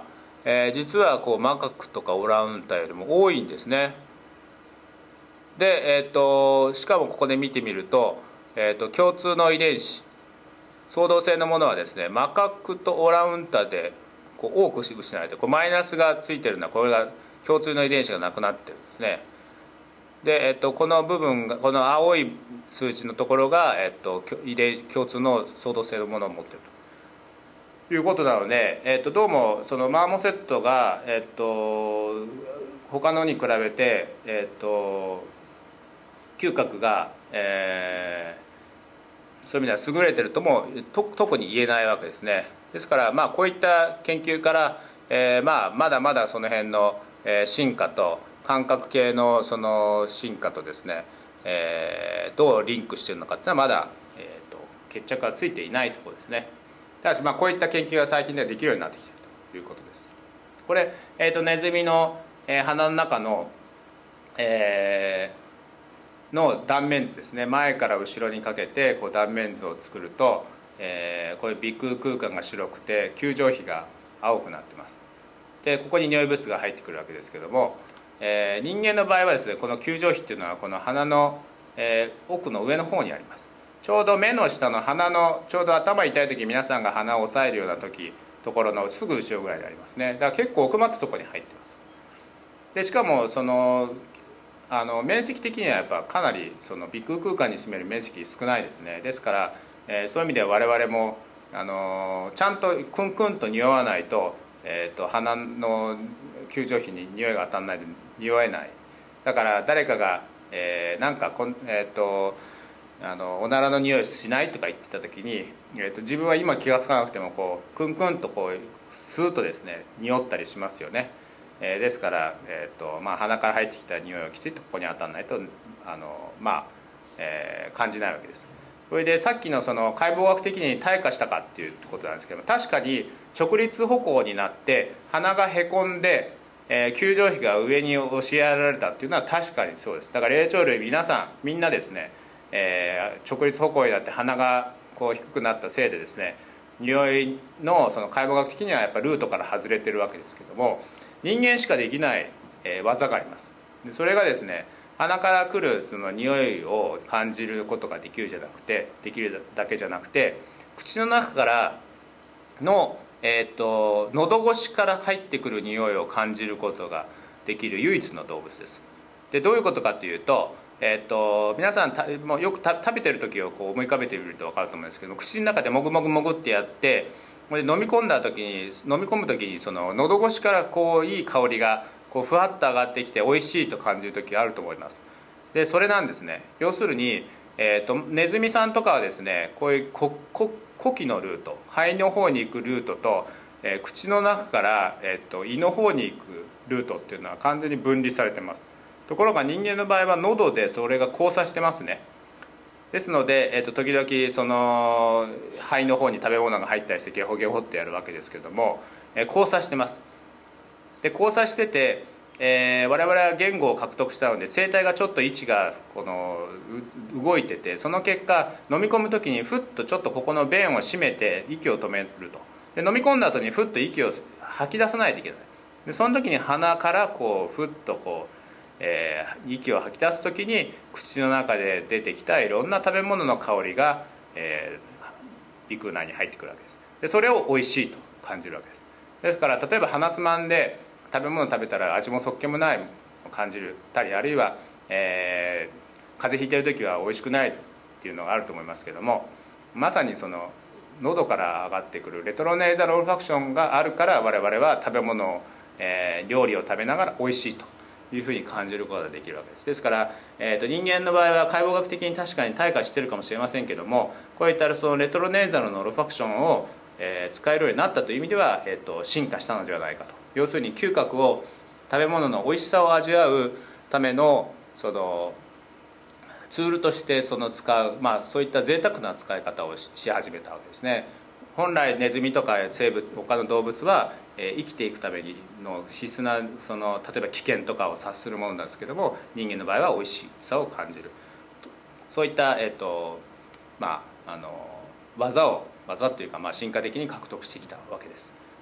えー、実はこうマカクとかオランウータンよりも多いんですね。で、えー、としかもここで見てみると、えー、と共通の遺伝子相動性のものはですね、マカクとオランウータンでこう多く失われて、こうマイナスがついてるのはこれが共通の遺伝子がなくなってるんですね。で、えっと、この部分がこの青い数値のところが、えっと、遺伝共通の相動性のものを持っているということなので、えっと、どうもそのマーモセットが、えっと、他のに比べて、えっと、嗅覚が、えー、そういう意味では優れてるともと特に言えないわけですね。ですから、まあ、こういった研究から、えーまあ、まだまだその辺の、えー、進化と感覚系のその進化とですね、えー、どうリンクしているのかっていうのはまだ、えー、と決着がついていないところですね。ただし、まあ、こういった研究が最近ではできるようになってきているということです。これ、えー、とネズミの、えー、鼻の中の、えーの断面図ですね。前から後ろにかけてこう断面図を作ると、えー、こういう鼻腔空間が白くて球状皮が青くなってます。でここに匂い物質が入ってくるわけですけども、えー、人間の場合はですね、この球状皮っていうのはこの鼻の、えー、奥の上の方にあります。ちょうど目の下の鼻のちょうど頭痛い時、皆さんが鼻を押さえるような時ところのすぐ後ろぐらいにありますね。だから結構奥まったところに入ってます。でしかもそのあの面積的にはやっぱかなりその鼻腔空間に占める面積少ないですね。ですから、えー、そういう意味では我々もあのちゃんとクンクンと匂わないと、えー、と鼻の球状皮に匂いが当たらないで匂えない。だから誰かが、えー、なんかこん、えー、とあのおならの匂いしないとか言ってた時に、えー、と自分は今気が付かなくてもこうクンクンとこうスーッとですね匂ったりしますよね。えー、ですから、えーとまあ、鼻から入ってきた匂いをきちっとここに当たらないとあの、まあえー、感じないわけです。それでさっきのその解剖学的に退化したかっていうことなんですけども、確かに直立歩行になって鼻がへこんで、えー、球状皮が上に押しやられたっていうのは確かにそうです。だから霊長類皆さんみんなですね、えー、直立歩行になって鼻がこう低くなったせいでですね、匂いのその解剖学的にはやっぱルートから外れてるわけですけども、人間しかできない、えー、技があります。でそれがですね、鼻から来るその匂いを感じることができるじゃなくてできるだけじゃなくて、口の中からの、えー、と喉越しから入ってくる匂いを感じることができる唯一の動物です。でどういうことかというと、えー、と皆さんたもうよくた食べてる時をこう思い浮かべてみると分かると思うんですけども、口の中でもぐもぐもぐってやってで飲み込んだ時に飲み込む時にその喉越しからこういい香りがこうふわっと上がってきて美味しいと感じる時があると思います。でそれなんですね。要するに、えー、とネズミさんとかはですね、こういうここ呼気のルート、肺の方に行くルートと、えー、口の中から、えー、と胃の方に行くルートっていうのは完全に分離されてます。ところが人間の場合は喉でそれが交差してますね。ですので、えー、と時々その肺の方に食べ物が入ったりしてゲホゲホってやるわけですけども、えー、交差してます。で交差してて、えー、我々は言語を獲得したので声帯がちょっと位置がこの動いてて、その結果飲み込む時にふっとちょっとここの弁を閉めて息を止めると。で飲み込んだ後にふっと息を吐き出さないといけない。でその時に鼻からこうふっとこうえー、息を吐き出す時に口の中で出てきたいろんな食べ物の香りが、えー、鼻腔内に入ってくるわけです。でそれをおいしいと感じるわけです。ですから例えば鼻つまんで食べ物食べたら味もそっけもない感じたり、あるいは、えー、風邪ひいてる時はおいしくないっていうのがあると思いますけども、まさにその喉から上がってくるレトロネーザルオルファクションがあるから我々は食べ物を、えー、料理を食べながらおいしいというふうに感じることができるわけです。ですから、えー、と人間の場合は解剖学的に確かに退化しているかもしれませんけども、こういったそのレトロネーザルのオルファクションを、えー、使えるようになったという意味では、えー、と進化したのではないかと。要するに嗅覚を食べ物の美味しさを味わうためのそのツールとしてその使う、まあ、そういった贅沢な使い方をし始めたわけですね。本来ネズミとか生物他の動物は、えー、生きていくための必須なその例えば危険とかを察するものなんですけども、人間の場合は美味しさを感じる、そういった、えーとまあ、あの技を技というか、まあ、進化的に獲得してきたわけです。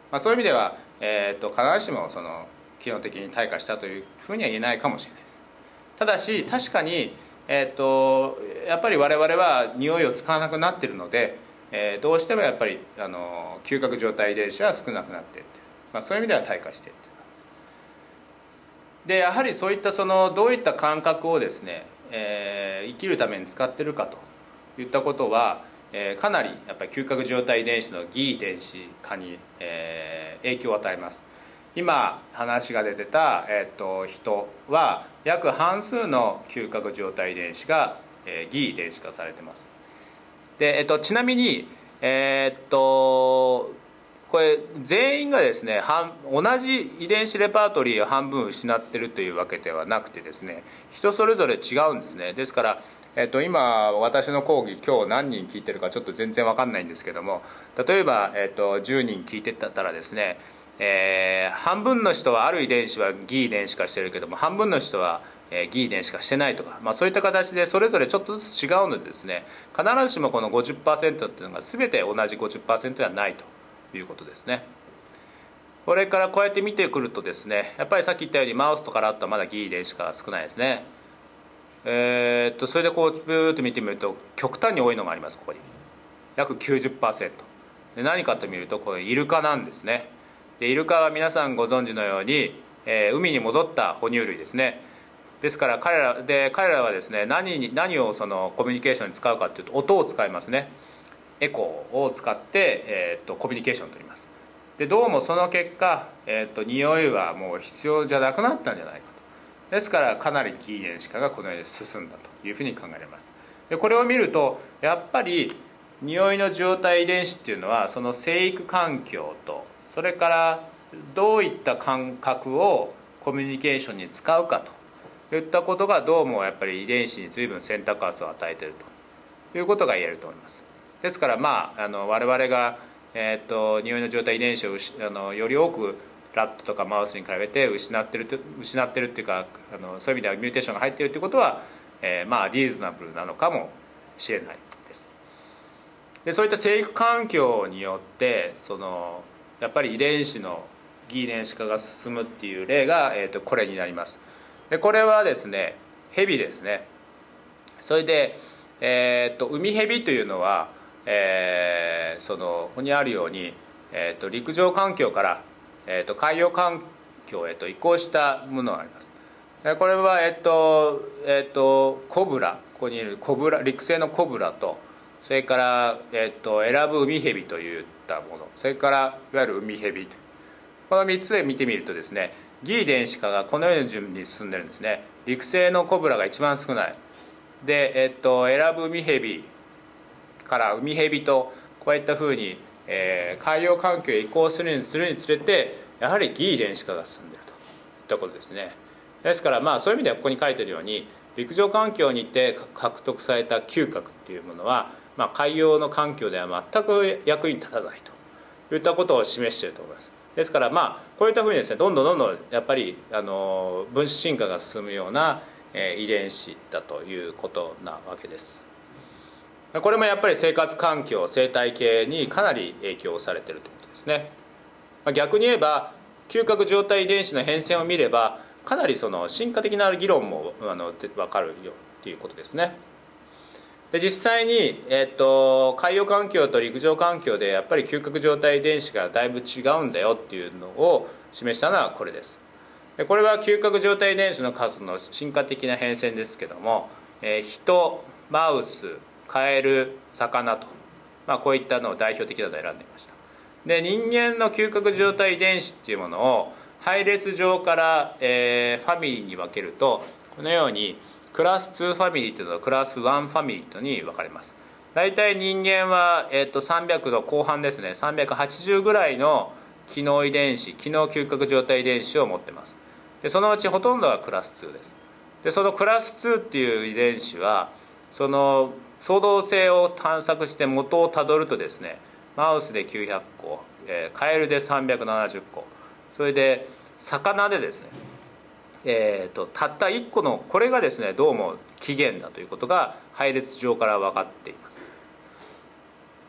まあ、そういう意味では、えー、と必ずしもその機能的に退化したというふうには言えないかもしれないです。ただし確かに、えー、とやっぱり我々は匂いを使わなくなっているので、えー、どうしてもやっぱりあの嗅覚状態遺伝子は少なくなっていって、まあ、そういう意味では退化していって、でやはりそういったそのどういった感覚をですね、えー、生きるために使っているかといったことは、えー、かなりやっぱり嗅覚状態遺伝子の偽遺伝子化に、えー、影響を与えます。今話が出てた、えー、と人は約半数の嗅覚状態遺伝子が、えー、偽遺伝子化されてます。で、えー、とちなみに、えー、っとこれ全員がですね同じ遺伝子レパートリーを半分失っているというわけではなくてですね、人それぞれ違うんですね。ですから、えっと、今私の講義今日何人聞いてるかちょっと全然分かんないんですけども、例えば、えっと、じゅうにん聞いてたらですね、えー、半分の人はある遺伝子は偽遺伝子化してるけども半分の人は偽遺伝子化してないとか、まあ、そういった形でそれぞれちょっとずつ違うのでですね、必ずしもこの ごじゅっパーセント っていうのが全て同じ ごじゅっパーセント ではないということですね。これからこうやって見てくるとですね、やっぱりさっき言ったようにマウスとかラットはまだ偽遺伝子化が少ないですね。えー、っとそれでこうブーッと見てみると極端に多いのがあります。ここに約 きゅうじゅっパーセント で、何かと見るとこれイルカなんですね。でイルカは皆さんご存知のように、えー、海に戻った哺乳類ですね。ですから彼らで彼らはですね、何に何をそのコミュニケーションに使うかというと音を使いますね。エコーを使って、えー、っとコミュニケーションを取ります。でどうもその結果、えー、っと匂いはもう必要じゃなくなったんじゃないかと。ですからかなり偽遺伝子化がこのように進んだというふうに考えられます。でこれを見るとやっぱり匂いの状態遺伝子っていうのはその生育環境と、それからどういった感覚をコミュニケーションに使うかといったことがどうもやっぱり遺伝子に随分選択圧を与えているということが言えると思います。ですからまああの我々が、えー、と匂いの状態遺伝子をあのより多くラットとかマウスに比べて失ってる失ってるっていうか、あのそういう意味ではミューテーションが入っているということは、えー、まあリーズナブルなのかもしれないです。でそういった生育環境によってそのやっぱり遺伝子の偽遺伝子化が進むっていう例が、えー、とこれになります。でこれはですねヘビですね。それで、えー、と海ヘビというのは、えー、そのここにあるように、えー、と陸上環境から、えー、と海洋環境へと移行したものがあります。でこれは、えーとえー、とコブラ、ここにいるコブラ、陸生のコブラと、それから、えー、と選ぶ海ヘビといったもの、それからいわゆる海ヘビと、このみっつで見てみるとですね、偽遺伝子化がこのような順に進んでるんですね。陸生のコブラが一番少ない。で、えっと、選ぶ海ヘビから海ヘビとこういったふうに、えー、海洋環境へ移行するにするにつれてやはり偽遺伝子化が進んでいるといったことですね。ですからまあそういう意味ではここに書いてあるように陸上環境にて獲得された嗅覚っていうものは、まあ、海洋の環境では全く役に立たないといったことを示していると思います。ですからまあこういったふうにですね、どんどんどんどんやっぱりあの分子進化が進むような、えー、遺伝子だということなわけです。これもやっぱり生活環境、生態系にかなり影響されているということですね。逆に言えば嗅覚状態遺伝子の変遷を見ればかなりその進化的な議論もあの分かるよということですね。で実際に、えー、と海洋環境と陸上環境でやっぱり嗅覚状態遺伝子がだいぶ違うんだよっていうのを示したのはこれです。でこれは嗅覚状態遺伝子の数の進化的な変遷ですけども、えー、人、マウス、カエル、魚と、まあ、こういったのを代表的なのを選んでみました。で人間の嗅覚状態遺伝子っていうものを配列上から、えー、ファミリーに分けるとこのようにクラスツーファミリーというのとクラスワンファミリーとに分かれます。大体人間は、えー、とさんびゃくどこう半ですね、さんびゃくはちじゅうぐらいの機能遺伝子、機能嗅覚状態遺伝子を持っています。でそのうちほとんどはクラスツーです。でそのクラスツーっていう遺伝子はその相動性を探索して元をたどるとですね、マウスできゅうひゃっこ、えー、カエルでさんびゃくななじゅっこ、それで魚でですね、えー、とたったいっこのこれがですねどうも起源だということが配列上から分かっています。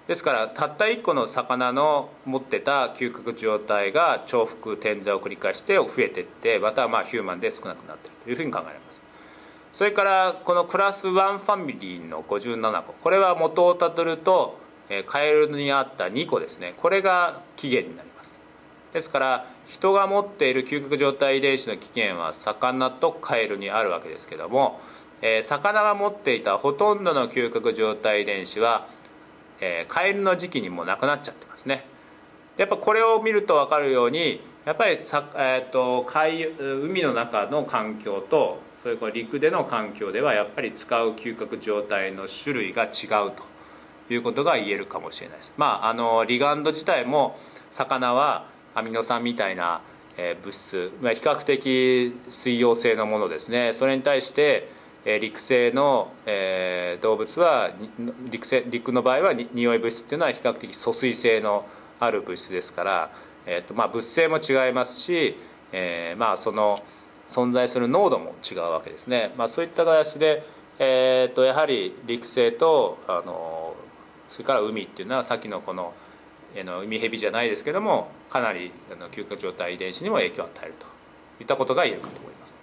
ですからたったいっこの魚の持ってた嗅覚状態が重複転在を繰り返して増えていって、またはまあヒューマンで少なくなっているというふうに考えられます。それからこのクラスワンファミリーのごじゅうななこ、これは元をたどるとカエルにあったにこですね、これが起源になります。ですから人が持っている嗅覚状態遺伝子の起源は魚とカエルにあるわけですけども、えー、魚が持っていたほとんどの嗅覚状態遺伝子は、えー、カエルの時期にもうなくなっちゃってますね。やっぱこれを見ると分かるように、やっぱりさ、えー、と海海の中の環境とそれから陸での環境ではやっぱり使う嗅覚状態の種類が違うということが言えるかもしれないです。まああのリガンド自体も魚はアミノ酸みたいな物質、まあ、比較的水溶性のものですね。それに対して陸生の動物は陸生陸の場合は匂い物質っていうのは比較的疎水性のある物質ですから、えーとまあ、物性も違いますし、えー、まあその存在する濃度も違うわけですね。まあ、そういった形で、えー、とやはり陸生とあのそれから海っていうのはさっきのこの海蛇じゃないですけども、かなり嗅覚状態遺伝子にも影響を与えるといったことが言えるかと思います。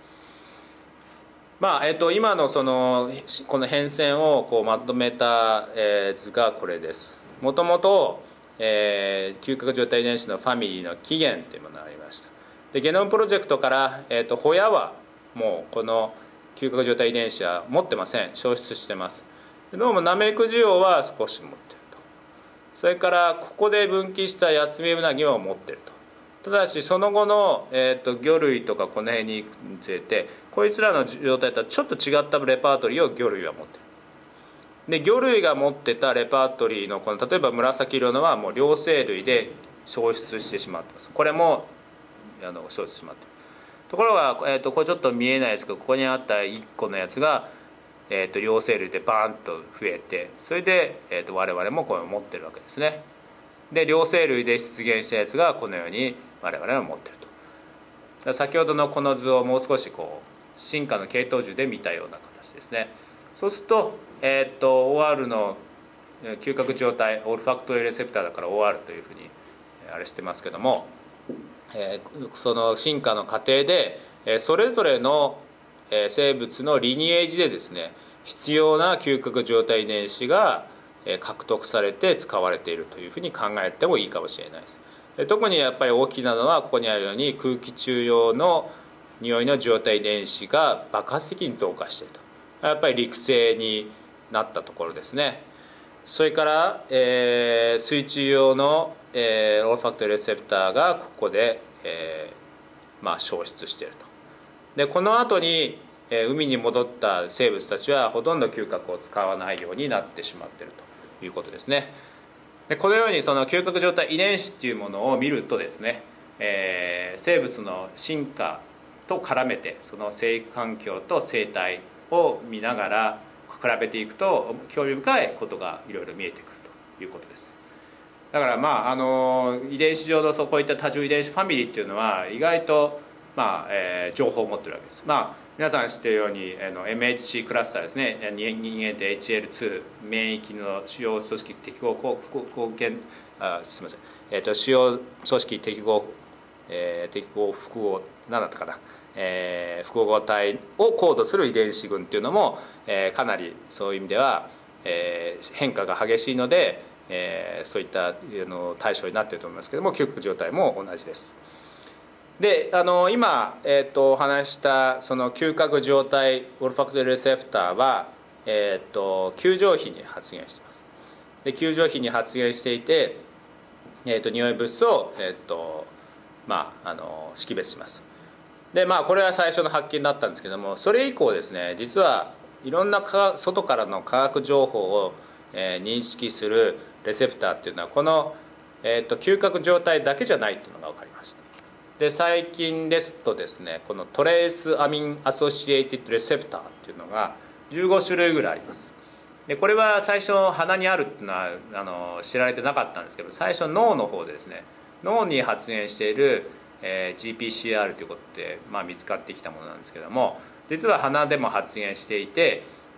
まあえー、と今のそのこの変遷をこうまとめた図がこれです。もともと嗅覚状態遺伝子のファミリーの起源というものがありました。でゲノムプロジェクトから、えー、とホヤはもうこの嗅覚状態遺伝子は持ってません。消失してます。どうもナメクジオウは少し持ってると。それからここで分岐したヤツメウナギは持ってると。ただしその後の、えー、と魚類とかこの辺につれてこいつらの状態とはちょっと違ったレパートリーを魚類は持ってる。で魚類が持ってたレパートリーのこの例えば紫色のはもう両生類で消失してしまってます。これもあの消失してしまってる。ところが、えー、とこれちょっと見えないですけど、ここにあったいっこのやつが、えー、と両生類でバーンと増えて、それで、えー、と我々もこれを持ってるわけですね。で両生類で出現したやつがこのように我々は持ってると。先ほどのこの図をもう少しこう進化の系統樹で見たような形ですね。そうすると、えー、と オーアール の嗅覚状態、オルファクトリーレセプターだから オーアール というふうにあれしてますけども、えー、その進化の過程で、えー、それぞれの、えー、生物のリニエージでですね、必要な嗅覚状態遺伝子が、えー、獲得されて使われているというふうに考えてもいいかもしれないです。えー、特にやっぱり大きなのはここにあるように空気中用の匂いの状態遺伝子が爆発的に増加していると。やっぱり陸生になったところですね。それから、えー、水中用の、えー、オルファクトレセプターがここで、えーまあ、消失していると。でこの後に、えー、海に戻った生物たちはほとんど嗅覚を使わないようになってしまっているということですね。でこのようにその嗅覚状態遺伝子っていうものを見るとですね、えー、生物の進化と絡めてその生育環境と生態を見ながら比べていくと興味深いことがいろいろ見えてくるということです。だからまああの遺伝子上のそうこういった多重遺伝子ファミリーっていうのは意外と、まあえー、情報を持ってるわけです。まあ皆さん知っているようにあの エムエイチシー クラスターですね、人間って エイチエルツー 免疫の主要組織適合貢献あすみません、えー、と主要組織適合、えー、適合複合何だったかな、えー、複合体をコードする遺伝子群っていうのも、えー、かなりそういう意味では、えー、変化が激しいので、えー、そういったあの対象になっていると思いますけども、嗅覚状態も同じです。であの今、えー、とお話したその嗅覚状態オルファクトリーレセプターは、えー、と球状皮に発現しています。で球状皮に発現していて、えー、と匂い物質を、えーとまあ、あの識別します。でまあこれは最初の発見だったんですけども、それ以降ですね、実はいろんな外からの化学情報を、えー、認識するレセプターっていうのはこの、えー、と嗅覚状態だけじゃないっていうのが分かりました。で最近ですとですね、このトレースアミンアソシエイティッドレセプターっていうのがじゅうごしゅるいぐらいあります。でこれは最初鼻にあるっていうのはあの知られてなかったんですけど、最初脳の方でですね、脳に発現している、えー、ジーピーシーアール ということで、まあ、見つかってきたものなんですけども、実は鼻でも発現していて、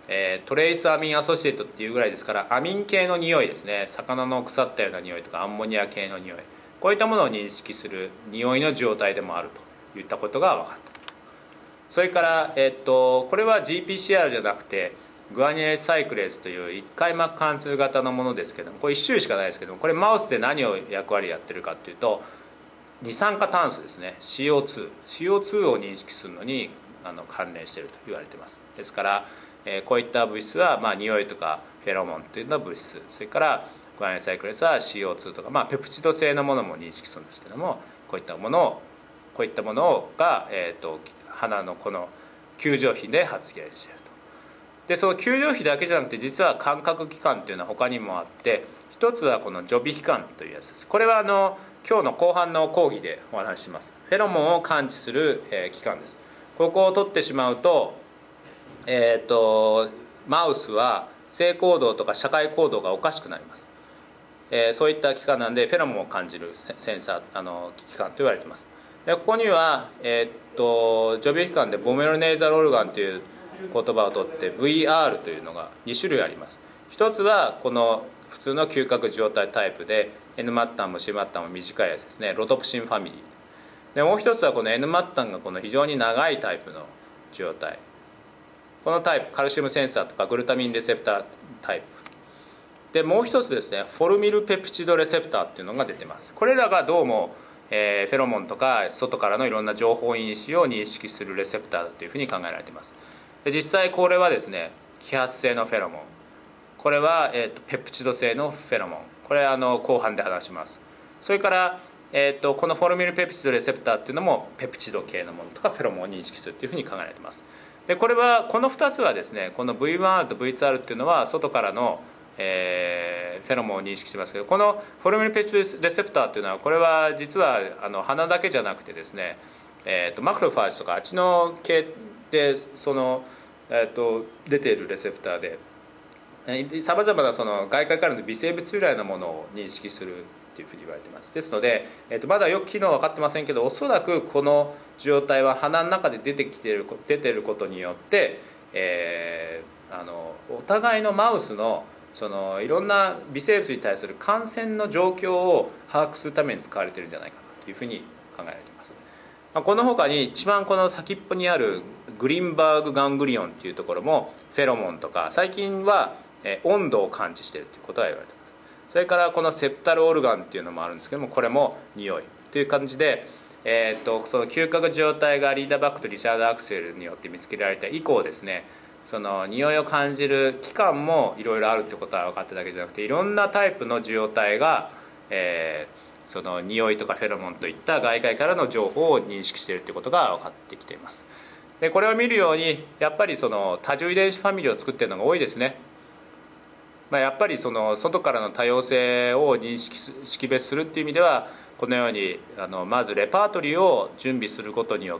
えー、トレイスアミンアソシエイトっていうぐらいですから、アミン系の匂いですね、魚の腐ったような匂いとかアンモニア系の匂い、こういったものを認識する匂いの状態でもあるといったことが分かった。それから、えー、っとこれは ジーピーシーアール じゃなくてグアニルサイクレースという一回膜貫通型のものですけども、これいち種類しかないですけども、これマウスで何を役割やってるかというと、二酸化炭素ですね、 シーオーツー シーオーツー を認識するのにあの関連していると言われています。ですから、えー、こういった物質は、まあ、匂いとかフェロモンというような物質、それからグアニルサイクレースは シーオーツー とか、まあ、ペプチド性のものも認識するんですけども、こういったものをこういったものが、えー、と花のこの球状皮で発現していると。でその球状皮だけじゃなくて、実は感覚器官というのは他にもあって、一つはこの除鼻器官というやつです。これはあの今日の後半の講義でお話しします。フェロモンを感知する、えー、器官です。ここを取ってしまうと、えー、とマウスは性行動とか社会行動がおかしくなります。えー、そういった器官なんで、フェロモンを感じるセンサーあの器官と言われています。でここには、えー、と除鼻器官でボメロネーザルオルガンという言葉を取って ブイアール というのがに種類あります。一つはこの普通の嗅覚受容体タイプで N 末端も C 末端も短いやつですね、ロトプシンファミリーで、もう一つはこの N 末端がこの非常に長いタイプの受容体、このタイプカルシウムセンサーとかグルタミンレセプタータイプで、もう一つですね、フォルミルペプチドレセプターっていうのが出てます。これらがどうも、えー、フェロモンとか外からのいろんな情報因子を認識するレセプターだというふうに考えられています。で実際これはですね、揮発性のフェロモン、これは、えー、とペプチド性のフェロモン、これはあの後半で話します。それから、えー、とこのフォルミルペプチドレセプターっていうのもペプチド系のものとかフェロモンを認識するというふうに考えられています。でこれはこのふたつはですね、この ブイワンアール と ブイツーアール っていうのは外からの、えー、フェロモンを認識してますけど、このフォルミルペプチドレセプターっていうのは、これは実はあの鼻だけじゃなくてですね、えー、とマクロファージとかあっちの系でその、えー、と出ているレセプターで、さまざまなその外界からの微生物由来のものを認識するというふうに言われています。ですので、えー、とまだよく機能は分かってませんけど、おそらくこの受容体は鼻の中で出てきている出ていることによって、えー、あのお互いのマウスのそのいろんな微生物に対する感染の状況を把握するために使われているんじゃないかというふうに考えられています。まあ、この他に一番この先っぽにあるグリンバーグガングリオンというところもフェロモンとか、最近は温度を感知しているということが言われています。それからこのセプタルオルガンっていうのもあるんですけども、これも匂いという感じで、えー、とその嗅覚受容体がリーダーバックとリチャード・アクセルによって見つけられた以降ですね、その匂いを感じる器官もいろいろあるってことは分かっただけじゃなくて、いろんなタイプの受容体が、えー、その匂いとかフェロモンといった外界からの情報を認識しているということが分かってきています。でこれを見るように、やっぱりその多重遺伝子ファミリーを作っているのが多いですね。まあ、やっぱりその外からの多様性を認識す識別するっていう意味では、このようにあのまずレパートリーを準備することによって、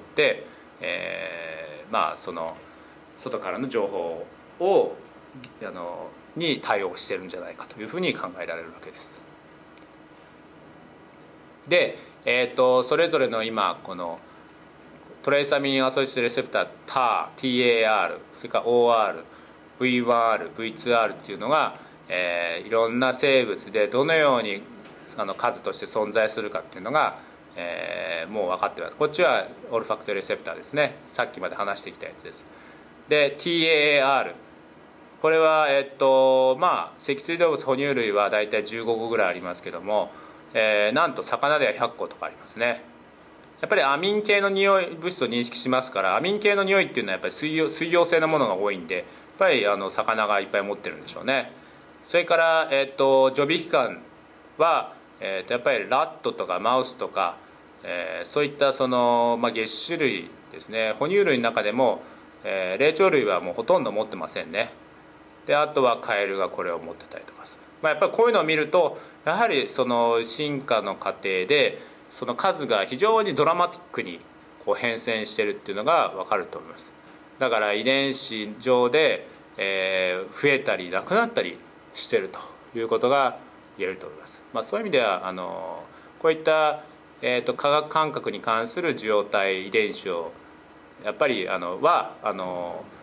えー、まあその外からの情報をあのに対応してるんじゃないかというふうに考えられるわけです。で、えー、とそれぞれの今このトレースアミニンアソシエイトレセプター ティーエーアール、ティーエーアール、それから オーアール、ブイワンアール、ブイツーアール っていうのが、えー、いろんな生物でどのようにあの数として存在するかっていうのが、えー、もう分かってます。こっちはオルファクトレセプターですね、さっきまで話してきたやつです。で ティーエーアール、 これはえっとまあ脊椎動物哺乳類はだいたいじゅうごこぐらいありますけども、えー、なんと魚ではひゃっことかありますね。やっぱりアミン系の匂い物質を認識しますから、アミン系の匂いっていうのはやっぱり水溶水溶性のものが多いんで、やっぱりあの魚がいっぱい持ってるんでしょうね。それから、えっと除鼻器官は、えっとやっぱりラットとかマウスとか、えー、そういったその、まあ、月種類ですね、哺乳類の中でも、えー、霊長類はもうほとんど持ってませんね。であとはカエルがこれを持ってたりとかする、まあ、やっぱりこういうのを見ると、やはりその進化の過程でその数が非常にドラマティックにこう変遷してるっていうのが分かると思います。だから遺伝子上で、えー、増えたりなくなったりしてるということが言えると思います。まあ、そういう意味ではあのこういった、えーと、化学感覚に関する受容体遺伝子をやっぱりあのはあの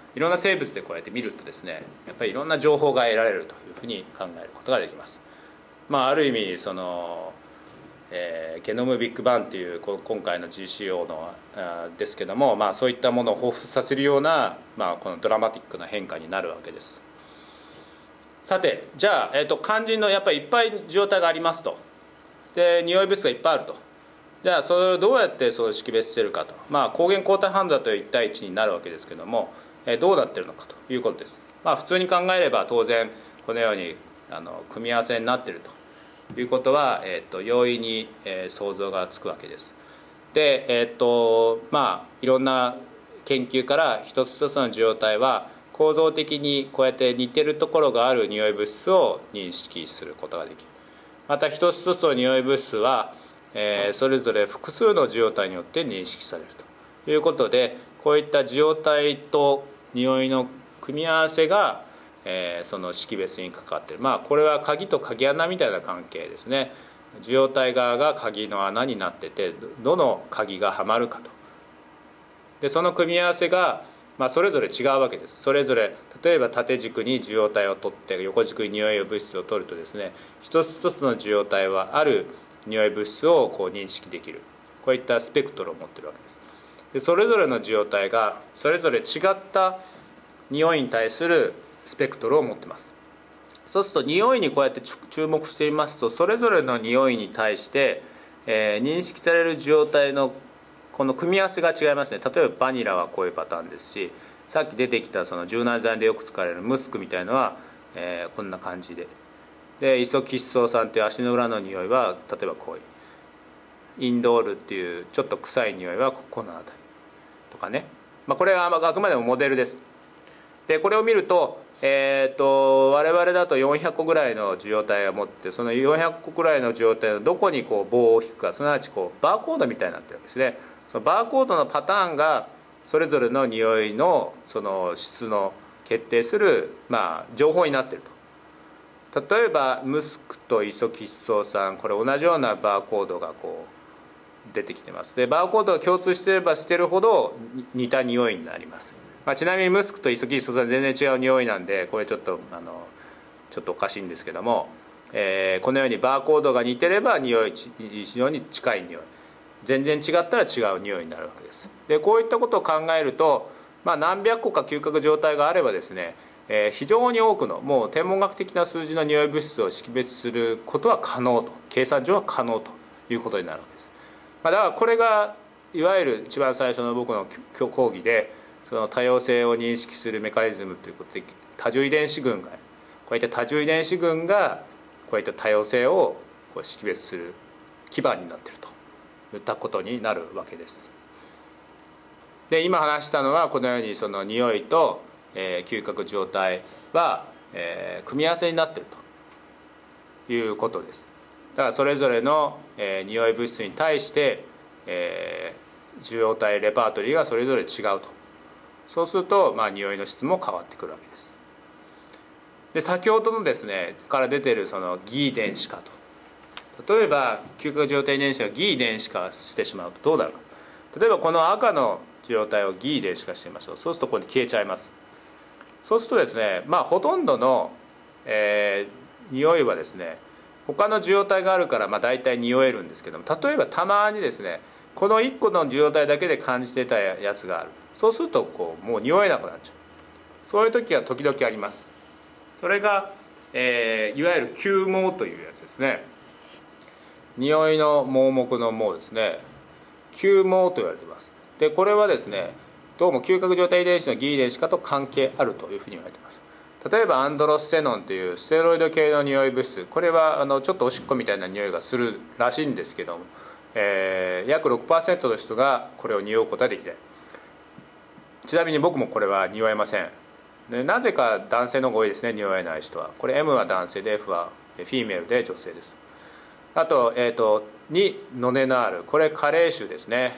いろんな生物でこうやって見るとですね、やっぱりいろんな情報が得られるというふうに考えることができます。まあ、ある意味その、えー、ゲノムビッグバンという今回の ジーシーオー のあですけども、まあ、そういったものを彷彿させるような、まあ、このドラマティックな変化になるわけです。さてじゃあ、えー、と肝心のやっぱりいっぱい受容体がありますと。で匂い物質がいっぱいあると。じゃあそれをどうやってその識別してるかと、まあ、抗原抗体反応だといち対いちになるわけですけども、えー、どうなってるのかということです。まあ、普通に考えれば当然このようにあの組み合わせになっているということは、えー、と容易に、えー、想像がつくわけです。で、えーとまあ、いろんな研究から一つ一つの受容体は構造的にこうやって似てるところがある匂い物質を認識することができる。また一つ一つの匂い物質は、えー、それぞれ複数の受容体によって認識されるということで、こういった受容体と匂いの組み合わせが、えー、その識別に関わっている。まあこれは鍵と鍵穴みたいな関係ですね。受容体側が鍵の穴になってて、どの鍵がはまるかと。でその組み合わせが、まあ、それぞれ違うわけです。それぞれ例えば縦軸に受容体を取って横軸に匂い物質を取るとですね、一つ一つの受容体はある匂い物質をこう認識できる、こういったスペクトルを持っているわけです。でそれぞれの受容体がそれぞれ違った匂いに対するスペクトルを持っています。そうすると匂いにこうやって注目してみますと、それぞれの匂いに対して、えー、認識される受容体のこの組み合わせが違いますね。例えばバニラはこういうパターンですし、さっき出てきたその柔軟剤でよく使われるムスクみたいのは、えー、こんな感じで、でイソキシソ酸という足の裏の匂いは例えばこういう、インドールっていうちょっと臭い匂いはこの辺りとかね、まあ、これはあくまでもモデルです。でこれを見ると、えー、と我々だとよんひゃっこぐらいの受容体を持って、そのよんひゃっこぐらいの受容体のどこにこう棒を引くか、すなわちこうバーコードみたいになってるわけですね。そのバーコードのパターンがそれぞれの匂いのその質の決定する、まあ、情報になっていると。例えばムスクとイソキシソ酸、これ同じようなバーコードがこう出てきてます。でバーコードが共通していればしてるほど似た匂いになります。まあ、ちなみにムスクとイソキシソ酸全然違う匂いなんで、これちょっとあのちょっとおかしいんですけども、えー、このようにバーコードが似てれば匂い非常に近い匂い、全然違ったら違う匂いになるわけです。でこういったことを考えると、まあ、何百個か嗅覚状態があればですね、えー、非常に多くのもう天文学的な数字の匂い物質を識別することは可能と、計算上は可能ということになるわけです。まあ、だからこれがいわゆる一番最初の僕の講義で、その多様性を認識するメカニズムということで、多重遺伝子群がこういった多重遺伝子群がこういった多様性をこう識別する基盤になっているといったことになるわけです。で今話したのはこのようにその匂いと、えー、嗅覚受容体は、えー、組み合わせになっているということです。だからそれぞれの、えー、匂い物質に対して、えー、受容体レパートリーがそれぞれ違うと。そうすると、まあ、匂いの質も変わってくるわけです。で先ほどのですねから出ているその偽遺伝子化と、例えば嗅覚受容体遺伝子が偽遺伝子化してしまうとどうなるか。例えばこの赤の受容体を偽遺伝子化してみましょう。そうするとここで消えちゃいます。そうするとですね、まあほとんどの、えー、匂いはですね他の受容体があるからまあ大体匂えるんですけども、例えばたまにですねこのいっこの受容体だけで感じてたやつがある。そうするとこうもう匂えなくなっちゃう。そういう時は時々あります。それが、えー、いわゆる吸毛というやつですね。匂いの盲目の毛ですね。吸毛と言われています。でこれはですねどうも嗅覚受容体遺伝子の偽遺伝子化と関係あるというふうに言われています。例えばアンドロスセノンというステロイド系の匂い物質、これはあのちょっとおしっこみたいな匂いがするらしいんですけども、えー、約 ろくパーセント の人がこれを匂うことはできない。ちなみに僕もこれは匂えません。でなぜか男性の方が多いですね、匂えない人は。これ エム は男性で エフ はフィメールで女性です。あと、えーと、にノネナール、これ加齢臭ですね。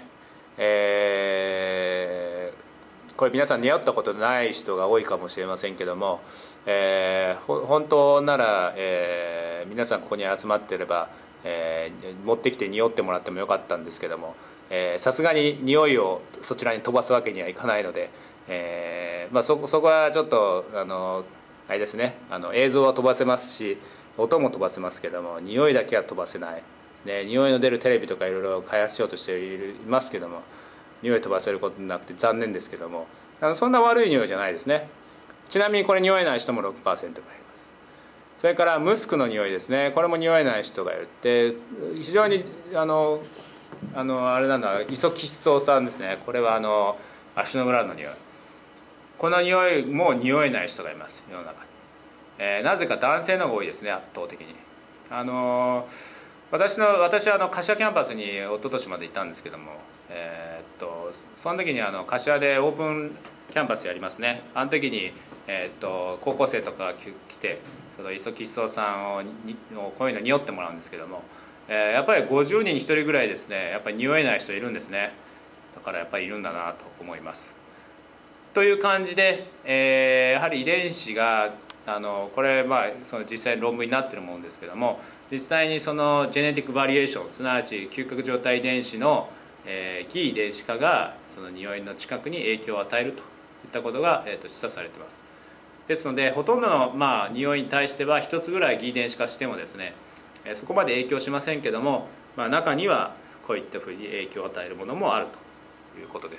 えー、これ皆さん似合ったことない人が多いかもしれませんけども、えー、本当なら、えー、皆さんここに集まってれば、えー、持ってきて匂ってもらってもよかったんですけども、さすがに匂いをそちらに飛ばすわけにはいかないので、 えーまあ、そ, そこはちょっとあのあれですね、あの映像は飛ばせますし音も飛ばせますけども、匂いだけは飛ばせない、ね、匂いの出るテレビとかいろいろ開発しようとしていますけども、匂い飛ばせることなくて残念ですけども、あのそんな悪い匂いじゃないですね。ちなみにこれ匂えない人も ろくパーセント ぐらいいます。それからムスクの匂いですね、これも匂えない人がいる。で非常にあのあのあれなのはイソキシソ酸ですね、これはあの足の裏の匂い、この匂いも匂えない人がいます世の中に、えー、なぜか男性の方が多いですね、圧倒的に。あの私の私はあの柏キャンパスに一昨年までいたんですけども、えー、っとその時にあの柏でオープンキャンパスやりますね。あの時に、えー、っと高校生とかが来てそのイソキシソ酸をにこういうの匂ってもらうんですけども、えー、やっぱりごじゅうにんにひとりぐらいですね、やっぱり匂えない人いるんですね。だからやっぱりいるんだなと思います。という感じで、えー、やはり遺伝子があのこれまあその実際論文になっているものですけども、実際にそのジェネティックバリエーション、すなわち嗅覚状態遺伝子の、えー、非遺伝子化がその匂いの知覚に影響を与えるといったことが、えー、と示唆されています。ですのでほとんどの、まあ、匂いに対しては一つぐらい非遺伝子化してもですね、えー、そこまで影響しませんけども、まあ、中にはこういったふうに影響を与えるものもあるということです。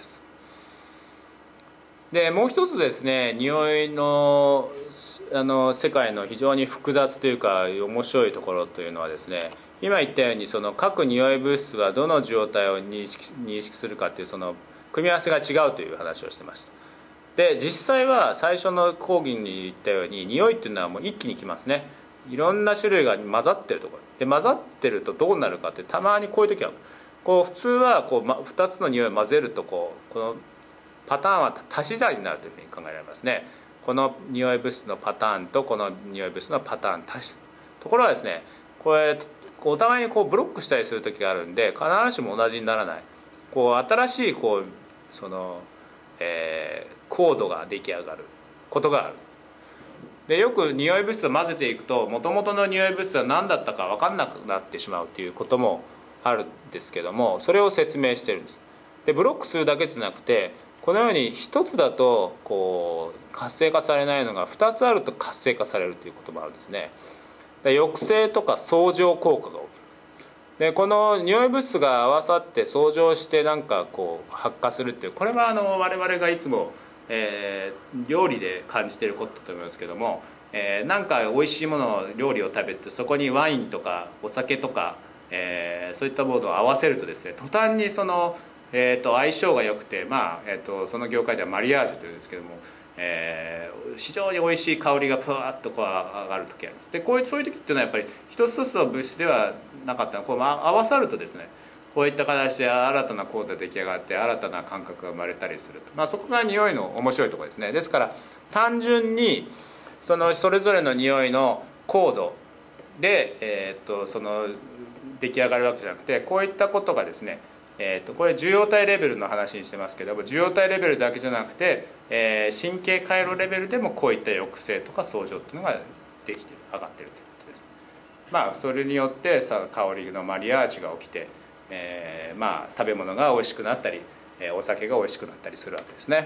でもう一つですね、匂いのあの世界の非常に複雑というか面白いところというのはですね、今言ったようにその各匂い物質がどの状態を認識、認識するかというその組み合わせが違うという話をしてました。で実際は最初の講義に言ったように匂いっていうのはもう一気にきますね。いろんな種類が混ざってるところで、混ざってるとどうなるかって、たまにこういう時はこう普通はこう、ま、ふたつの匂いを混ぜるとこうこのパターンは足し算になるというふうに考えられますね。この匂い物質のパターンとこの匂い物質のパターン足す。ところがですね、これお互いにこうブロックしたりする時があるんで、必ずしも同じにならない。こう新しいこうその、えー、コードが出来上がることがある。でよく匂い物質を混ぜていくと、もともとの匂い物質は何だったか分かんなくなってしまうということもあるんですけども、それを説明してるんです。でブロックするだけじゃなくて、このように一つだとこう活性化されないのが二つあると活性化されるということもあるんですね。で抑制とか相乗効果が起きる。でこの匂い物質が合わさって相乗してなんかこう発火するっていう、これはあの我々がいつも、えー、料理で感じていることだと思いますけども、えー、なんか美味しいものを料理を食べて、そこにワインとかお酒とか、えー、そういったものを合わせるとですね、途端にそのえー、と相性が良くて、まあえー、とその業界ではマリアージュというんですけども、えー、非常に美味しい香りがプワッとこう上がる時あります。でこういうそういう時っていうのはやっぱり一つ一つの物質ではなかったのこう、まあ、合わさるとですね、こういった形で新たなコードが出来上がって新たな感覚が生まれたりすると、まあ、そこが匂いの面白いところですね。ですから単純にそのそれぞれの匂いのコードで、えー、とその出来上がるわけじゃなくて、こういったことがですね、えー、とこれ受容体レベルの話にしてますけども、受容体レベルだけじゃなくて、えー、神経回路レベルでもこういった抑制とか相乗っていうのができてる、上がってるということです。まあそれによってさ香りのマリアージュが起きて、えー、まあ食べ物が美味しくなったり、えー、お酒が美味しくなったりするわけですね。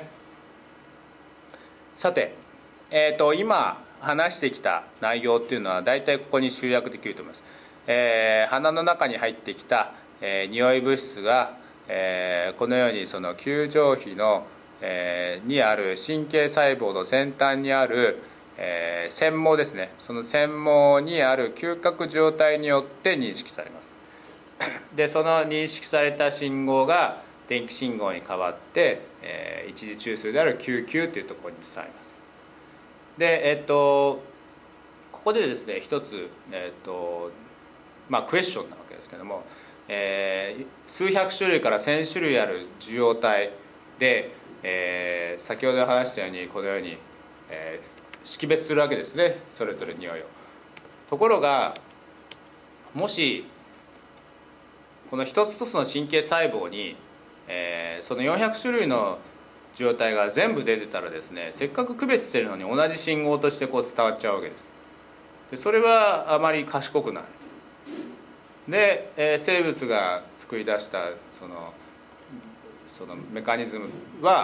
さて、えー、と今話してきた内容っていうのは大体ここに集約できると思います。えー、鼻の中に入ってきたえー、匂い物質が、えー、このようにその球状皮の、えー、にある神経細胞の先端にある、えー、繊毛ですね、その繊毛にある嗅覚状態によって認識されます。でその認識された信号が電気信号に変わって、えー、一時中枢であるきゅうきゅうというところに伝わります。でえっ、ー、とここでですね一つ、えっ、ー、とまあクエスチョンなわけですけども、えー、数百種類からせん種類ある受容体で、えー、先ほど話したようにこのように、えー、識別するわけですね、それぞれ匂いを。ところがもしこの一つ一つの神経細胞に、えー、そのよんひゃく種類の受容体が全部出てたらですね、せっかく区別してるのに同じ信号としてこう伝わっちゃうわけです。でそれはあまり賢くない。で、えー、生物が作り出したそのそのメカニズムは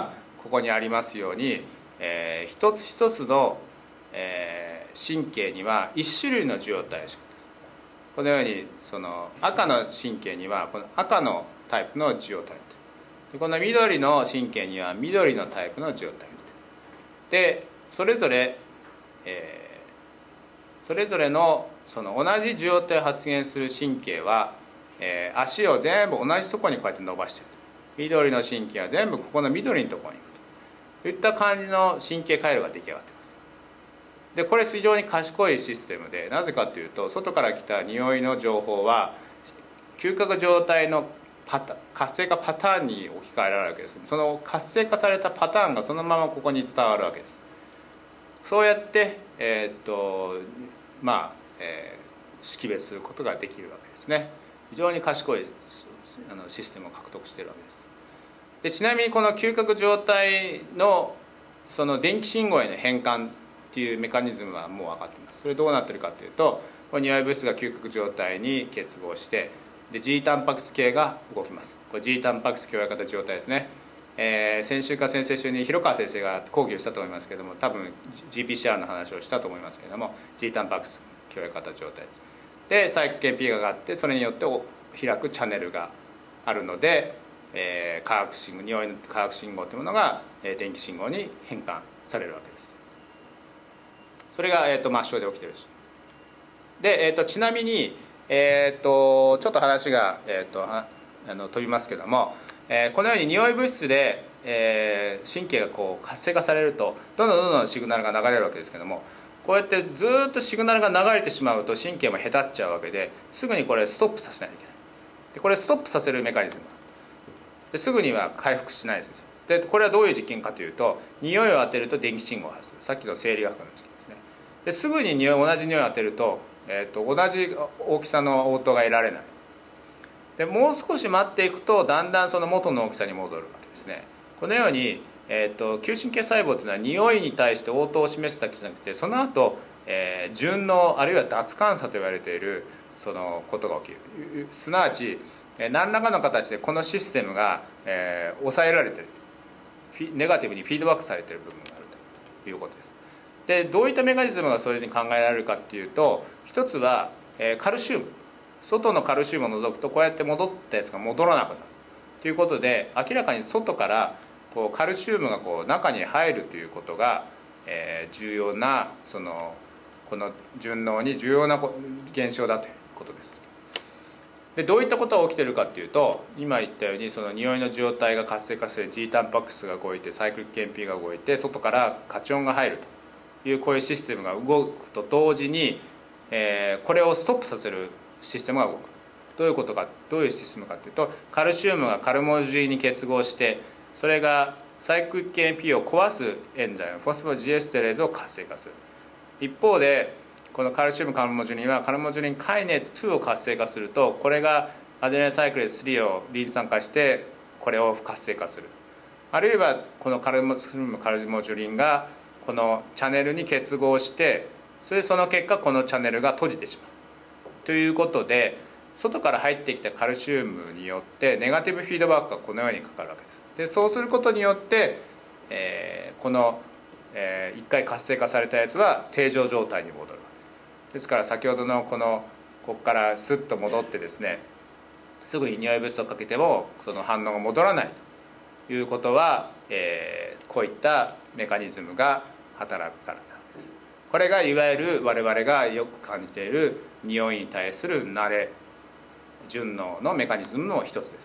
ここにありますように、えー、一つ一つの、えー、神経には一種類の受容体をしかこのようにその赤の神経にはこの赤のタイプの受容体で、この緑の神経には緑のタイプの受容体で、それぞれ、えー、それぞれのその同じ受容体を発現する神経は、えー、足を全部同じところにこうやって伸ばしていると。緑の神経は全部ここの緑のところに行くといった感じの神経回路が出来上がっています。でこれ非常に賢いシステムで、なぜかというと外から来た匂いの情報は嗅覚状態のパタ活性化パターンに置き換えられるわけです。その活性化されたパターンがそのままここに伝わるわけです。そうやって、えーっとまあえー、識別することができるわけですね。非常に賢いあのシステムを獲得しているわけです。でちなみにこの嗅覚状態のその電気信号への変換っていうメカニズムはもう分かっています。それどうなっているかというと、これ匂い物質が嗅覚状態に結合してで G タンパク質系が動きます。これ G タンパク質共有型状態ですね。えー、先週か先々週に広川先生が講義をしたと思いますけれども、多分 ジーピーシーアール の話をしたと思いますけれども G タンパク質共有型状態です。で細工検 P があって、それによって開くチャンネルがあるので、えー、化学信号匂いの化学信号というものが、えー、電気信号に変換されるわけです。それが、えー、と末梢で起きているしで、えー、とちなみに、えー、とちょっと話が、えー、とあの飛びますけども、えー、このように匂い物質で、えー、神経がこう活性化されるとどんどんどんどんシグナルが流れるわけですけども、こうやってずっとシグナルが流れてしまうと神経もへたっちゃうわけで、すぐにこれストップさせないといけない。でこれストップさせるメカニズムですぐには回復しないです。でこれはどういう実験かというと、匂いを当てると電気信号を発する、さっきの生理学の実験ですね。ですぐに匂い同じ匂いを当てると、えー、と同じ大きさの応答が得られない。でもう少し待っていくとだんだんその元の大きさに戻るわけですね。このように、えー、と嗅神経細胞というのは匂いに対して応答を示すだけじゃなくて、その後、えー、順応あるいは脱感作と言われているそのことが起きる。すなわち何らかの形でこのシステムが、えー、抑えられている、ネガティブにフィードバックされている部分があるということです。でどういったメカニズムがそれに考えられるかっていうと、一つは、えー、カルシウム、外のカルシウムを除くとこうやって戻ったやつが戻らなくなるということで、明らかに外からこうカルシウムがこう中に入るということが、えー、重要なそのこの順応に重要な現象だということです。でどういったことが起きているかというと、今言ったようにその匂いの受容体が活性化して G タンパク質が動いてサイクリック ケンピー が動いて外からカチョンが入るというこういうシステムが動くと同時に、えー、これをストップさせるシステムが動く。どういうことか、どういうシステムかというと、カルシウムがカルモジーに結合して、それがサイクリック ケンピー を壊すエンザイムフォスフォジエステレーズを活性化する。一方でこのカルシウムカルモジュリンはカルモジュリンカイネーズにを活性化すると、これがアデノサイクレーズスリーをリン酸化してこれを活性化する。あるいはこのカルモジュリンがこのチャンネルに結合して、それでその結果このチャンネルが閉じてしまうということで、外から入ってきたカルシウムによってネガティブフィードバックがこのようにかかるわけです。でそうすることによって、えー、この、えー、一回活性化されたやつは定常状態に戻る。ですから先ほどのこのここからスッと戻ってですね、すぐに匂い物質をかけてもその反応が戻らないということは、えー、こういったメカニズムが働くからなんです。これがいわゆる我々がよく感じている匂いに対する慣れ順応のメカニズムの一つです。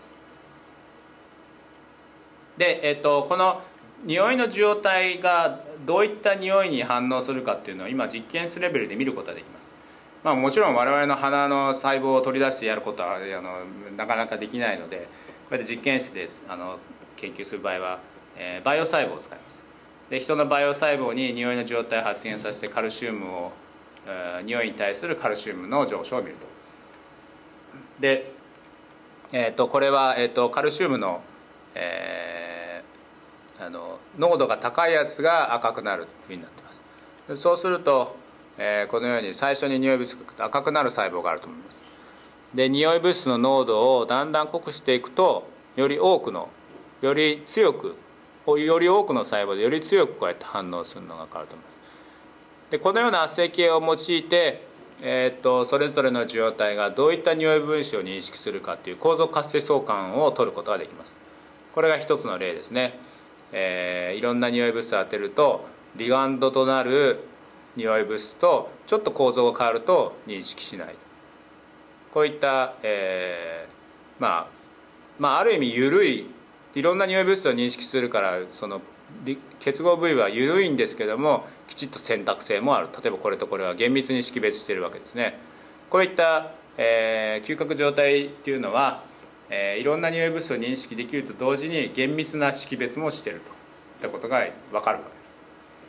で、えっと、この匂いの受容体がどういった匂いに反応するかっていうのを今実験室レベルで見ることができます。まあ、もちろん我々の鼻の細胞を取り出してやることはあのなかなかできないので、こうやって実験室であの研究する場合は、えー、バイオ細胞を使います。で人のバイオ細胞に匂いの受容体を発現させてカルシウムを、えー、匂いに対するカルシウムの上昇を見ると。で、えー、とこれは、えー、とカルシウムの、えー、あの濃度が高いやつが赤くなるふうになっています。でそうすると、えー、このように最初に匂い物質が赤くなる細胞があると思います。で匂い物質の濃度をだんだん濃くしていくと、より多くのより強くより多くの細胞でより強くこうやって反応するのが分かると思います。でこのような圧生系を用いて、えー、とそれぞれの受容体がどういった匂い分子を認識するかという構造活性相関を取ることができます。これが一つの例ですね。えー、いろんな匂い物質を当てるとリガンドとなる匂い物質とちょっと構造が変わると認識しない、こういった、えーまあ、まあある意味緩い、いろんな匂い物質を認識するからその結合部位は緩いんですけども、きちっと選択性もある。例えばこれとこれは厳密に識別しているわけですね。こういった、えー、嗅覚状態っていうのは、えー、いろんな匂い物質を認識できると同時に厳密な識別もしているといったことが分かるわけです。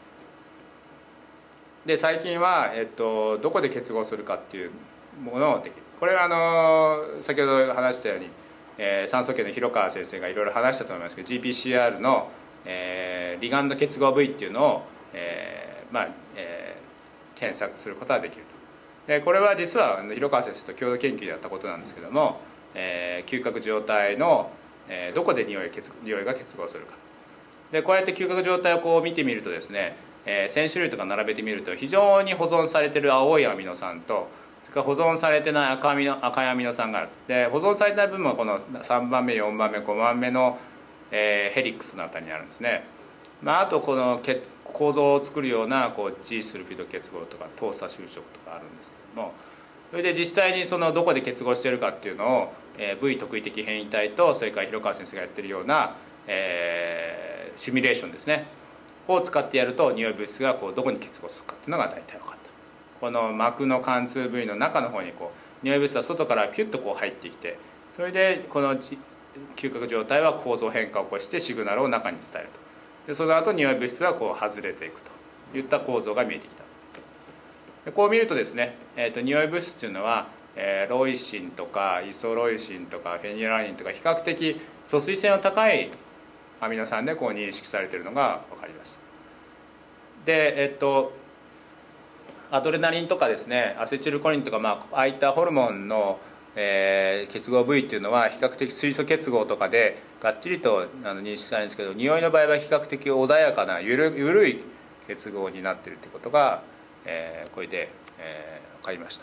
で最近は、えっと、どこで結合するかっていうものをできる。これはあの先ほど話したように、えー、酸素系の広川先生がいろいろ話したと思いますけど ジーピーシーアール の、えー、リガンド結合部位っていうのを、えーまあえー、検索することができると。でこれは実は広川先生と共同研究でやったことなんですけども、えー、嗅覚状態の、えー、どこで匂い結匂いが結合するか。でこうやって嗅覚状態をこう見てみるとですね、えー、せん種類とか並べてみると非常に保存されている青いアミノ酸とそれから保存されてない赤アミノ赤いアミノ酸がある。で保存されてない部分はこのさんばんめよんばんめごばんめの、えー、ヘリックスのあたりにあるんですね。まあ、あとこの構造を作るようなこう G スルフィド結合とか糖鎖収縮とかあるんですけども、それで実際にそのどこで結合しているかっていうのを、えー、部位特異的変異体とそれから広川先生がやってるような、えー、シミュレーションですねを使ってやると匂い物質がこうどこに結合するかっていうのが大体分かった。この膜の貫通部位の中の方にこう匂い物質は外からピュッとこう入ってきて、それでこの嗅覚状態は構造変化を起こしてシグナルを中に伝えると。でその後匂い物質はこう外れていくといった構造が見えてきた。でこう見るとですね、えー、と匂い物質というのは、えー、ロイシンとかイソロイシンとかフェニラニンとか比較的疎水性の高いアミノ酸でこう認識されているのが分かりました。でえっ、ー、とアドレナリンとかですねアセチルコリンとか、まあ、ああいったホルモンの、えー、結合部位っていうのは比較的水素結合とかでがっちりとあの認識されるんですけど、匂いの場合は比較的穏やかなゆる緩い結合になっているということが、えー、これで、えー、分かりました。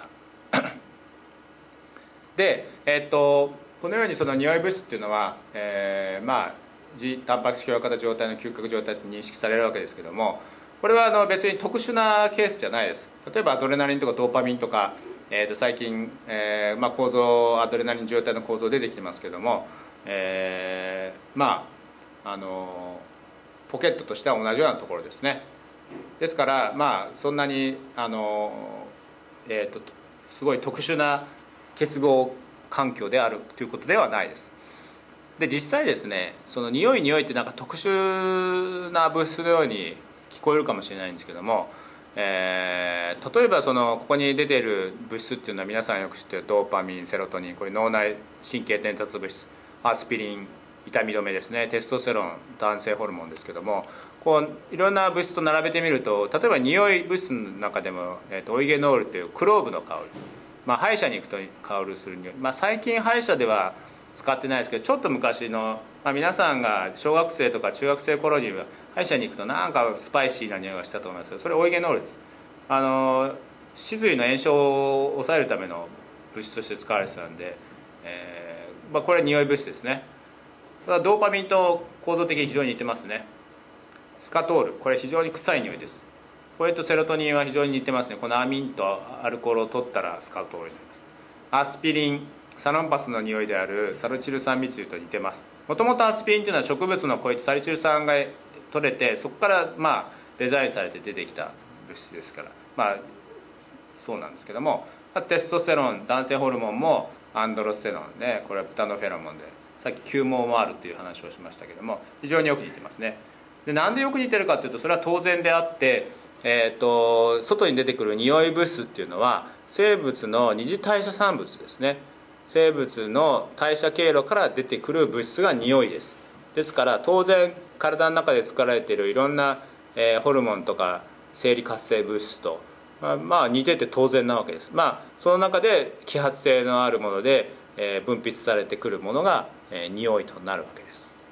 で、えー、っとこのようにその匂い物質っていうのは、えー、まあ G タンパク質共和型状態の嗅覚状態と認識されるわけですけども、これはあの別に特殊なケースじゃないです。例えばアドレナリンとかドーパミンとか、えー、と最近、えーまあ、構造アドレナリン状態の構造出てきてますけども、えー、まああのポケットとしては同じようなところですね。ですからまあそんなにあの、えー、とすごい特殊な結合環境であるということではないです。で実際ですね、その匂い匂いってなんか特殊な物質のように聞こえるかもしれないんですけども、えー、例えばそのここに出ている物質っていうのは皆さんよく知っているドーパミン、セロトニン、これ脳内神経伝達物質、アスピリン、痛み止めですね、テストステロン、男性ホルモンですけども、こういろんな物質と並べてみると、例えば匂い物質の中でも、えー、とオイゲノールというクローブの香り、まあ、歯医者に行くと香るする匂い、まあ、最近歯医者では使ってないですけど、ちょっと昔の、まあ、皆さんが小学生とか中学生頃には歯医者に行くとなんかスパイシーな匂いがしたと思いますけど、それオイゲノールです。あの歯髄の炎症を抑えるための物質として使われてたんで、えーまあ、これは匂い物質ですね。ドーパミンと構造的に非常に似てますね。スカトール、これ非常に臭い匂いです。これとセロトニンは非常に似てますね。このアミンとアルコールを取ったらスカトールになります。アスピリン、サロンパスの匂いであるサルチル酸密油と似てます。もともとアスピリンというのは植物のこういったサルチル酸が取れて、そこからまあデザインされて出てきた物質ですから、まあそうなんですけども、テストステロン、男性ホルモンもアンドロステロンで、これはプタノフェロモンで、さっき球毛もあるっていう話をしましたけども、非常によく似てますね。でなんでよく似てるかというと、それは当然であって、えー、と外に出てくる匂い物質っていうのは生物の二次代謝産物ですね。生物の代謝経路から出てくる物質が匂いです。ですから当然体の中で作られているいろんな、えー、ホルモンとか生理活性物質と、まあ、まあ似てて当然なわけです。まあその中で揮発性のあるもので、えー、分泌されてくるものが、えー、匂いとなるわけです。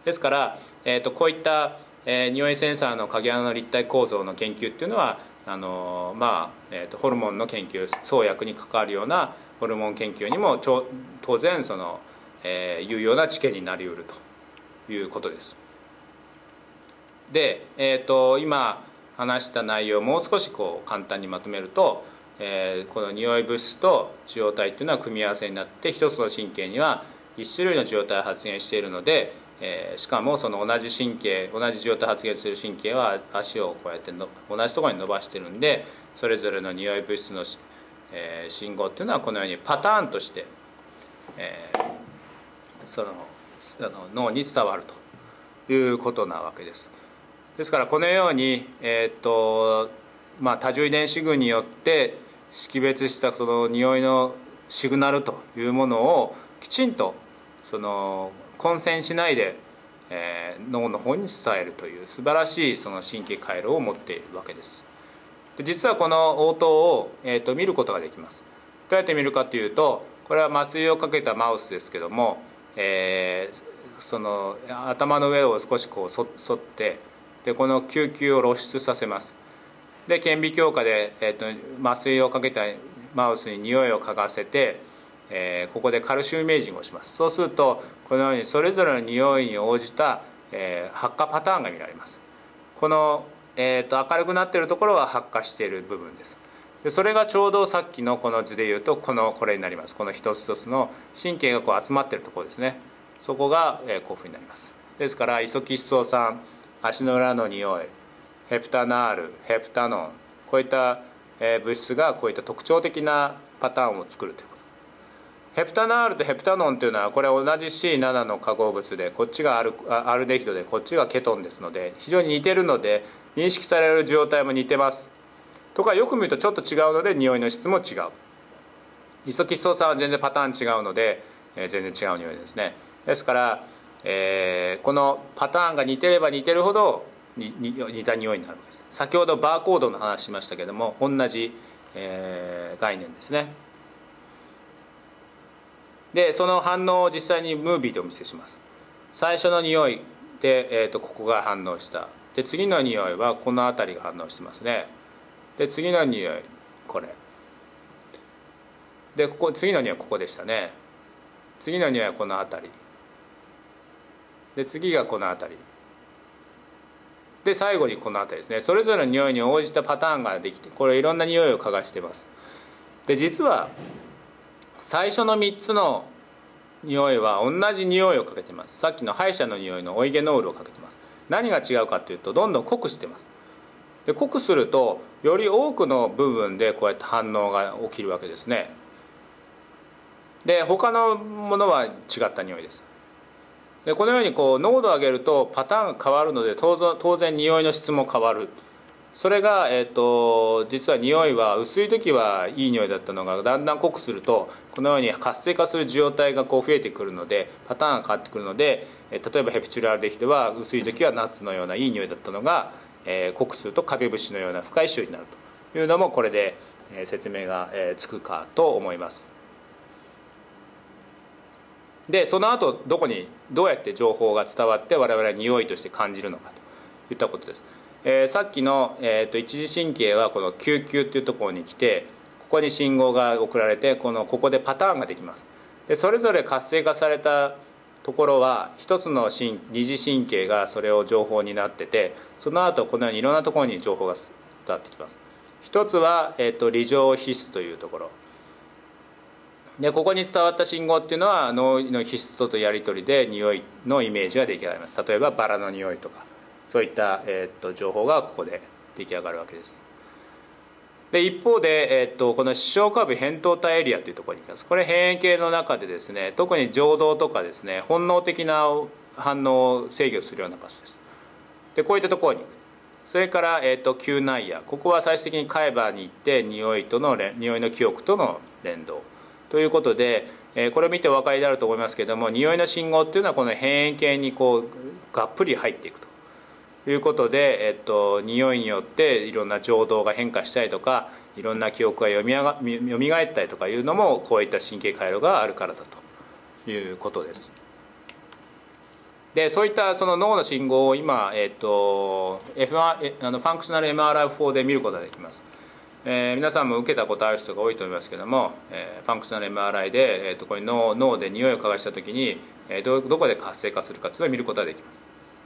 ですから、えー、とこういった、えー、匂いセンサーの鍵穴の立体構造の研究っていうのはあの、まあえー、とホルモンの研究、創薬に関わるようなホルモン研究にも当然その、えー、有用な知見になりうるということです。で、えー、と今話した内容をもう少しこう簡単にまとめると、えー、この匂い物質と受容体っていうのは組み合わせになって一つの神経にはいち種類の受容体を発現しているので、えー、しかもその同じ神経同じ受容体を発現する神経は足をこうやっての同じところに伸ばしてるんで、それぞれの匂い物質の、えー、信号っていうのはこのようにパターンとして、えー、そのあの脳に伝わるということなわけです。ですからこのように、えーとまあ、多重遺伝子群によって識別したその匂いのシグナルというものをきちんとその混線しないで、えー、脳の方に伝えるという素晴らしいその神経回路を持っているわけです。で実はこの応答を、えーと見ることができます。どうやって見るかというと、これは麻酔をかけたマウスですけども、えー、その頭の上を少しこうそって、でこの救急を露出させます。で顕微鏡下で、えー、と麻酔をかけたマウスに匂いを嗅がせて、えー、ここでカルシウムイメージングをします。そうするとこのようにそれぞれの匂いに応じた、えー、発火パターンが見られます。この、えー、と明るくなっているところは発火している部分です。でそれがちょうどさっきのこの図でいうとこのこれになります。この一つ一つの神経がこう集まっているところですね。そこが、えー、こういうふうになります。ですからイソキシソー酸、足の裏の匂い、ヘプタナール、ヘプタノン、こういった物質がこういった特徴的なパターンを作るということ。ヘプタナールとヘプタノンというのはこれは同じ シーセブン の化合物で、こっちがアルアルデヒドでこっちがケトンですので非常に似てるので認識される受容体も似てます。とかよく見るとちょっと違うので匂いの質も違う。イソキシソー酸は全然パターン違うので、えー、全然違う匂いですね。ですから、えー、このパターンが似てれば似てるほどにに似た匂いになるわけです。先ほどバーコードの話しましたけども同じ、えー、概念ですね。でその反応を実際にムービーでお見せします。最初の匂いで、えー、とここが反応した。で次の匂いはこの辺りが反応してますね。で次の匂いこれでここ次の匂いはここでしたね。次の匂いはこの辺りで次がこの辺りで最後にこの辺りですね。それぞれの匂いに応じたパターンができて、これいろんな匂いを嗅がしています。で実は最初のみっつの匂いは同じ匂いをかけています。さっきの歯医者の匂いのオイゲノールをかけています。何が違うかというとどんどん濃くしています。で濃くするとより多くの部分でこうやって反応が起きるわけですね。で他のものは違った匂いです。でこのようにこう濃度を上げるとパターンが変わるので当然、当然匂いの質も変わる。それが、えー、と実は匂いは薄い時はいい匂いだったのがだんだん濃くするとこのように活性化する受容体がこう増えてくるのでパターンが変わってくるので、えー、例えばヘプチュラルデヒドは薄い時はナッツのようないい匂いだったのが、えー、濃くするとカビ節のような深い臭になるというのもこれで、えー、説明が、えー、つくかと思います。でその後どこにどうやって情報が伝わって我々は匂いとして感じるのかといったことです。えー、さっきの、えー、と一次神経はこの嗅球というところに来てここに信号が送られてこのここでパターンができます。でそれぞれ活性化されたところは一つの神二次神経がそれを情報になっててその後このようにいろんなところに情報が伝わってきます。一つは、えー、と理上皮質というところでここに伝わった信号っていうのは脳の皮質ととやり取りで匂いのイメージが出来上がります。例えばバラの匂いとかそういった、えー、と情報がここで出来上がるわけです。で一方で、えー、とこの視床下部扁桃体エリアというところに行きます。これ辺縁系の中でですね特に情動とかですね本能的な反応を制御するような場所です。でこういったところに行く。それから、えー、と嗅内野ここは最終的に海馬に行って匂いとの匂いの記憶との連動ということで、えー、これを見てお分かりになると思いますけれども匂いの信号っていうのはこの辺縁系にこうがっぷり入っていくということで、えっと、匂いによっていろんな情動が変化したりとかいろんな記憶がよみがよみがえったりとかいうのもこういった神経回路があるからだということです。 でそういったその脳の信号を今、えー、と エフアール あのファンクショナル エムアールアイ 法で見ることができます。えー、皆さんも受けたことある人が多いと思いますけども、えー、ファンクショナル エムアールアイ で、えー、とこれ 脳, 脳で匂いを嗅がしたときに、えー、ど, どこで活性化するかというのを見ることができます。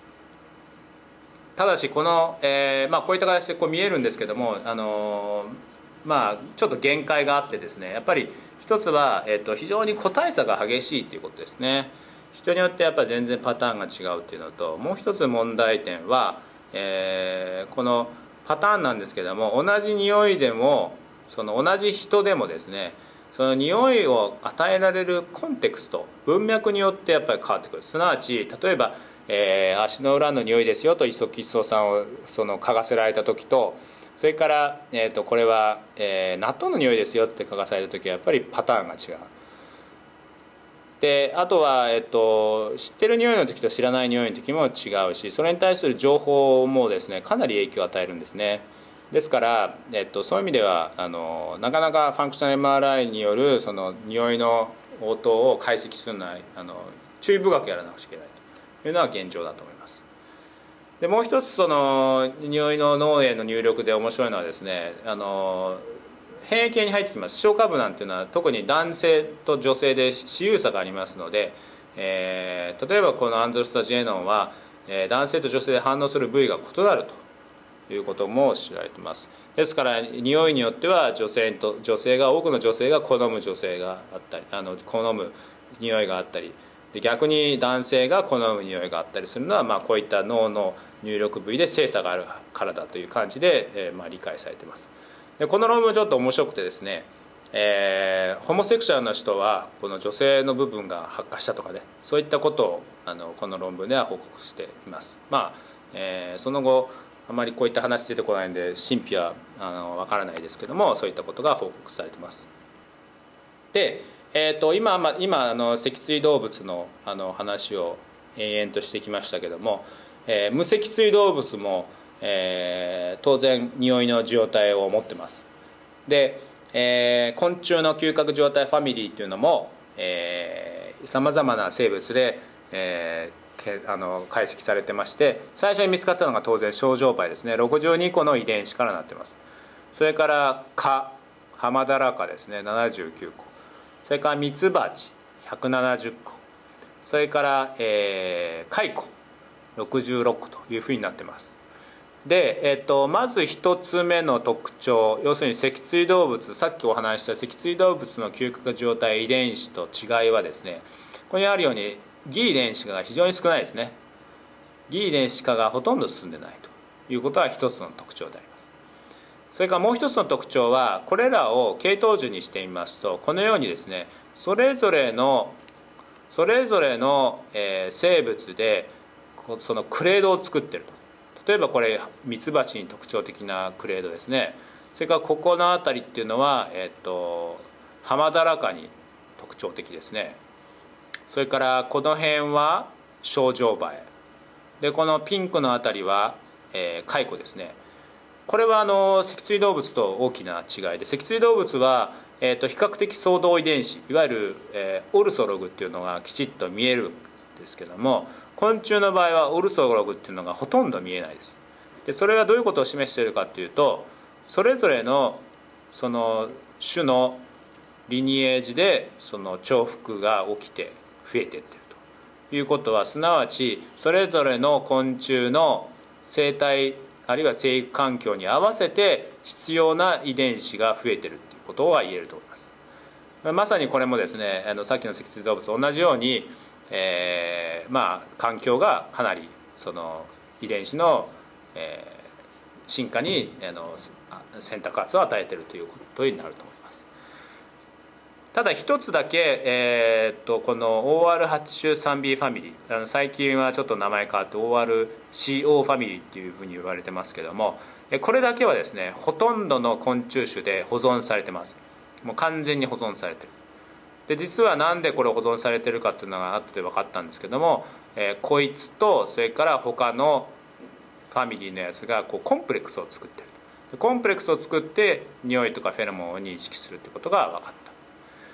ただしこの、えーまあ、こういった形でこう見えるんですけども、あのーまあ、ちょっと限界があってですね、やっぱり一つは、えー、と非常に個体差が激しいということですね。人によってやっぱり全然パターンが違うっていうのと、もう一つ問題点は、えー、このパターンなんですけども、同じ匂いでもその同じ人でもですね、その匂いを与えられるコンテクスト、文脈によってやっぱり変わってくる。すなわち例えば、えー、足の裏の匂いですよとイソキソ酸をその嗅がせられた時と、それから、えー、とこれは、えー、納豆の匂いですよって嗅がされた時はやっぱりパターンが違う。であとは、えっと、知ってる匂いの時と知らない匂いの時も違うし、それに対する情報もですねかなり影響を与えるんですね。ですから、えっと、そういう意味ではあのなかなかファンクショナル エムアールアイ によるその匂いの応答を解析するのはあの注意深くやらなくちゃいけないというのは現状だと思います。でもう一つその匂いの脳への入力で面白いのはですね、あの変異系に入ってきます。視床下部なんていうのは特に男性と女性で私有差がありますので、えー、例えばこのアンドロスタジエノンは、えー、男性と女性で反応する部位が異なるということも知られています。ですから匂いによっては女性と女性が多くの女性が好む女性があったり、あの好む匂いがあったりで、逆に男性が好む匂いがあったりするのは、まあ、こういった脳の入力部位で性差があるからだという感じで、えーまあ、理解されています。でこの論文ちょっと面白くてですね、えー、ホモセクシュアルの人はこの女性の部分が発火したとかね、そういったことをあのこの論文では報告しています。まあ、えー、その後あまりこういった話出てこないんで真否はあの分からないですけども、そういったことが報告されています。で、えー、と今今あの脊椎動物のあの話を延々としてきましたけども、えー、無脊椎動物もえー、当然匂いの受容体を持ってます。で、えー、昆虫の嗅覚受容体ファミリーというのもさまざまな生物で、えー、けあの解析されてまして、最初に見つかったのが当然ショウジョウバエですね。ろくじゅうにこの遺伝子からなってます。それから蚊、ハマダラカですね、ななじゅうきゅうこ、それからミツバチひゃくななじゅっこ、それから、えー、カイコろくじゅうろっこというふうになってます。で、えっと、まず一つ目の特徴、要するに脊椎動物、さっきお話しした脊椎動物の嗅覚受容体遺伝子と違いはですね、ここにあるように偽遺伝子が非常に少ないですね。偽遺伝子化がほとんど進んでないということは一つの特徴であります。それからもう一つの特徴は、これらを系統樹にしてみますと、このようにですね、それぞれのそれぞれの、えー、生物でそのクレードを作っていると。例えばこれミツバチに特徴的なクレードですね。それからここの辺りっていうのは、えっと、ハマダラカに特徴的ですね。それからこの辺はショウジョウバエで、このピンクの辺りは、えー、カイコですね。これはあの脊椎動物と大きな違いで、脊椎動物は、えー、と比較的相同遺伝子、いわゆる、えー、オルソログっていうのがきちっと見えるんですけども、昆虫の場合はオルソログっていうのがほとんど見えないです。でそれはどういうことを示しているかというと、それぞれのその種のリニエージでその重複が起きて増えていっているということは、すなわちそれぞれの昆虫の生態あるいは生育環境に合わせて必要な遺伝子が増えているということは言えると思います。まさにこれもですね、あのさっきの脊椎動物と同じように、えー、まあ環境がかなりその遺伝子の、えー、進化にあの選択圧を与えているということになると思います。ただ一つだけ、えー、っとこの オーアールはちじゅうさんビー ファミリー、あの最近はちょっと名前変わって オーアールシーオー ファミリーっていうふうに言われてますけども、これだけはですねほとんどの昆虫種で保存されてます。もう完全に保存されてる。で実はなんでこれ保存されてるかっていうのが後で分かったんですけども、えー、こいつとそれから他のファミリーのやつがこうコンプレックスを作ってる。でコンプレックスを作って匂いとかフェロモンを認識するってことが分かった。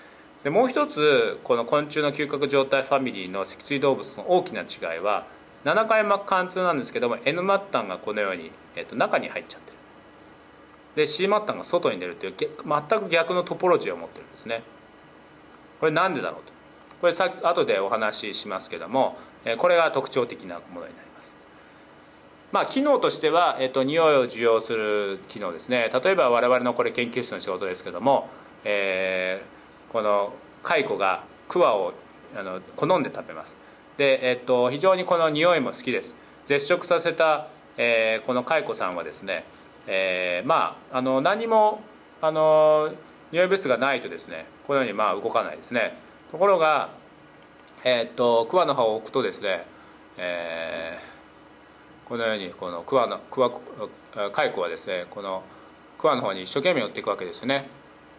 でもう一つこの昆虫の嗅覚状態ファミリーの脊椎動物の大きな違いはななかい膜貫通なんですけども N 末端がこのように、えー、と中に入っちゃってるで C 末端が外に出るという全く逆のトポロジーを持ってるんですね。これなんでだろうとこれさ後でお話ししますけどもこれが特徴的なものになります。まあ、機能としては、えっと、匂いを受容する機能ですね。例えば我々のこれ研究室の仕事ですけども、えー、この蚕が桑をあの好んで食べます。で、えっと、非常にこの匂いも好きです。絶食させた、えー、この蚕さんはですね、えー、まああの何もあの匂い物質がないとですねこのようにまあ動かないですね。ところが、えー、っと桑の葉を置くとですね、えー、このようにこの桑の桑蚕はですねこの桑の方に一生懸命寄っていくわけですね。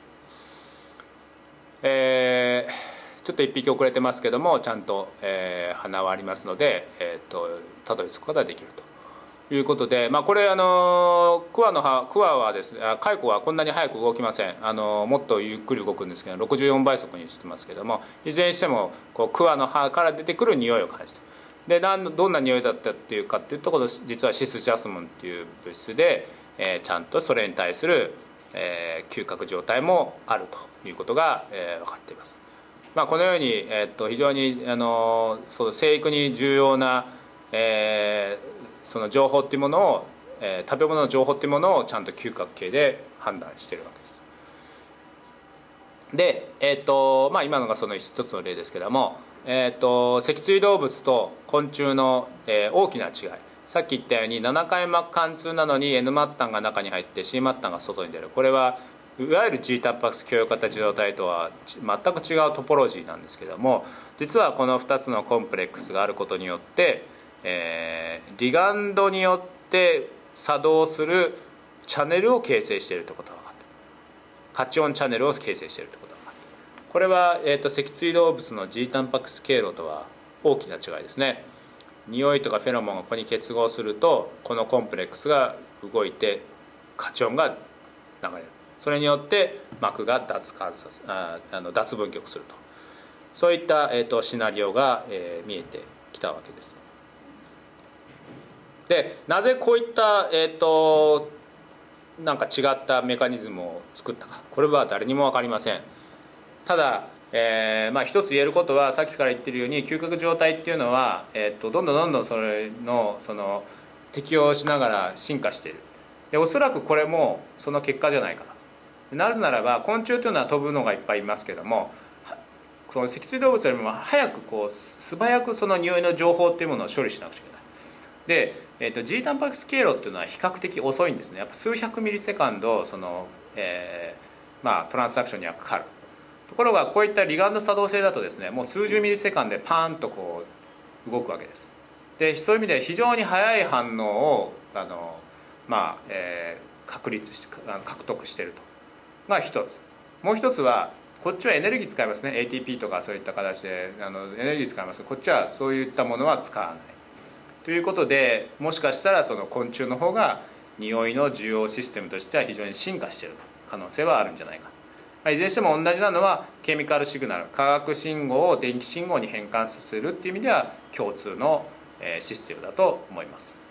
えー、ちょっといっぴき遅れてますけどもちゃんと、えー、鼻はありますので、えー、っとたどり着くことができるということで、まあ、これあの桑の葉桑はですね蚕はこんなに早く動きません。あのもっとゆっくり動くんですけどろくじゅうよんばい速にしてますけどもいずれにしてもこう桑の葉から出てくる匂いを感じてでなんどんな匂いだったっていうかっていうところ実はシスジャスモンっていう物質で、えー、ちゃんとそれに対する、えー、嗅覚状態もあるということが、えー、分かっています。まあ、このように、えー、っと非常にあのそう生育に重要な、えーその情報っていうものを、えー、食べ物の情報っていうものをちゃんと嗅覚系で判断しているわけです。で、えーとまあ、今のがその一つの例ですけども、えーと脊椎動物と昆虫の、えー、大きな違いさっき言ったようにななかい膜貫通なのに N 末端が中に入って C 末端が外に出るこれはいわゆる G タンパク質共有型受容体とは全く違うトポロジーなんですけども実はこのふたつのコンプレックスがあることによってえー、リガンドによって作動するチャンネルを形成しているということが分かったカチオンチャンネルを形成しているということが分かったこれは、えーと、脊椎動物の G タンパク質経路とは大きな違いですね。匂いとかフェロモンがここに結合するとこのコンプレックスが動いてカチオンが流れるそれによって膜が脱観察ああの脱分極するとそういった、えーと、シナリオが、えー、見えてきたわけです。でなぜこういった、えー、となんか違ったメカニズムを作ったかこれは誰にも分かりません。ただ、えーまあ、一つ言えることはさっきから言ってるように嗅覚状態っていうのは、えー、とどんどんどんどんそれのその適応しながら進化している。でおそらくこれもその結果じゃないかな。なぜならば昆虫というのは飛ぶのがいっぱいいますけどもその脊椎動物よりも早くこう素早くその匂いの情報っていうものを処理しなくちゃいけない。で、えー、と G タンパク質経路っていうのは比較的遅いんですね。やっぱ数百ミリセカンドその、えーまあ、トランスアクションにはかかる。ところがこういったリガンド作動性だとですねもう数十ミリセカンドでパーンとこう動くわけです。でそういう意味で非常に速い反応をあの、まあえー、確立して獲得しているとが一つ。もう一つはこっちはエネルギー使いますね。 エーティーピー とかそういった形であのエネルギー使います。こっちはそういったものは使わないということでもしかしたらその昆虫の方が匂いの受容システムとしては非常に進化している可能性はあるんじゃないか。いずれにしても同じなのはケミカルシグナル化学信号を電気信号に変換させるっていう意味では共通のシステムだと思います。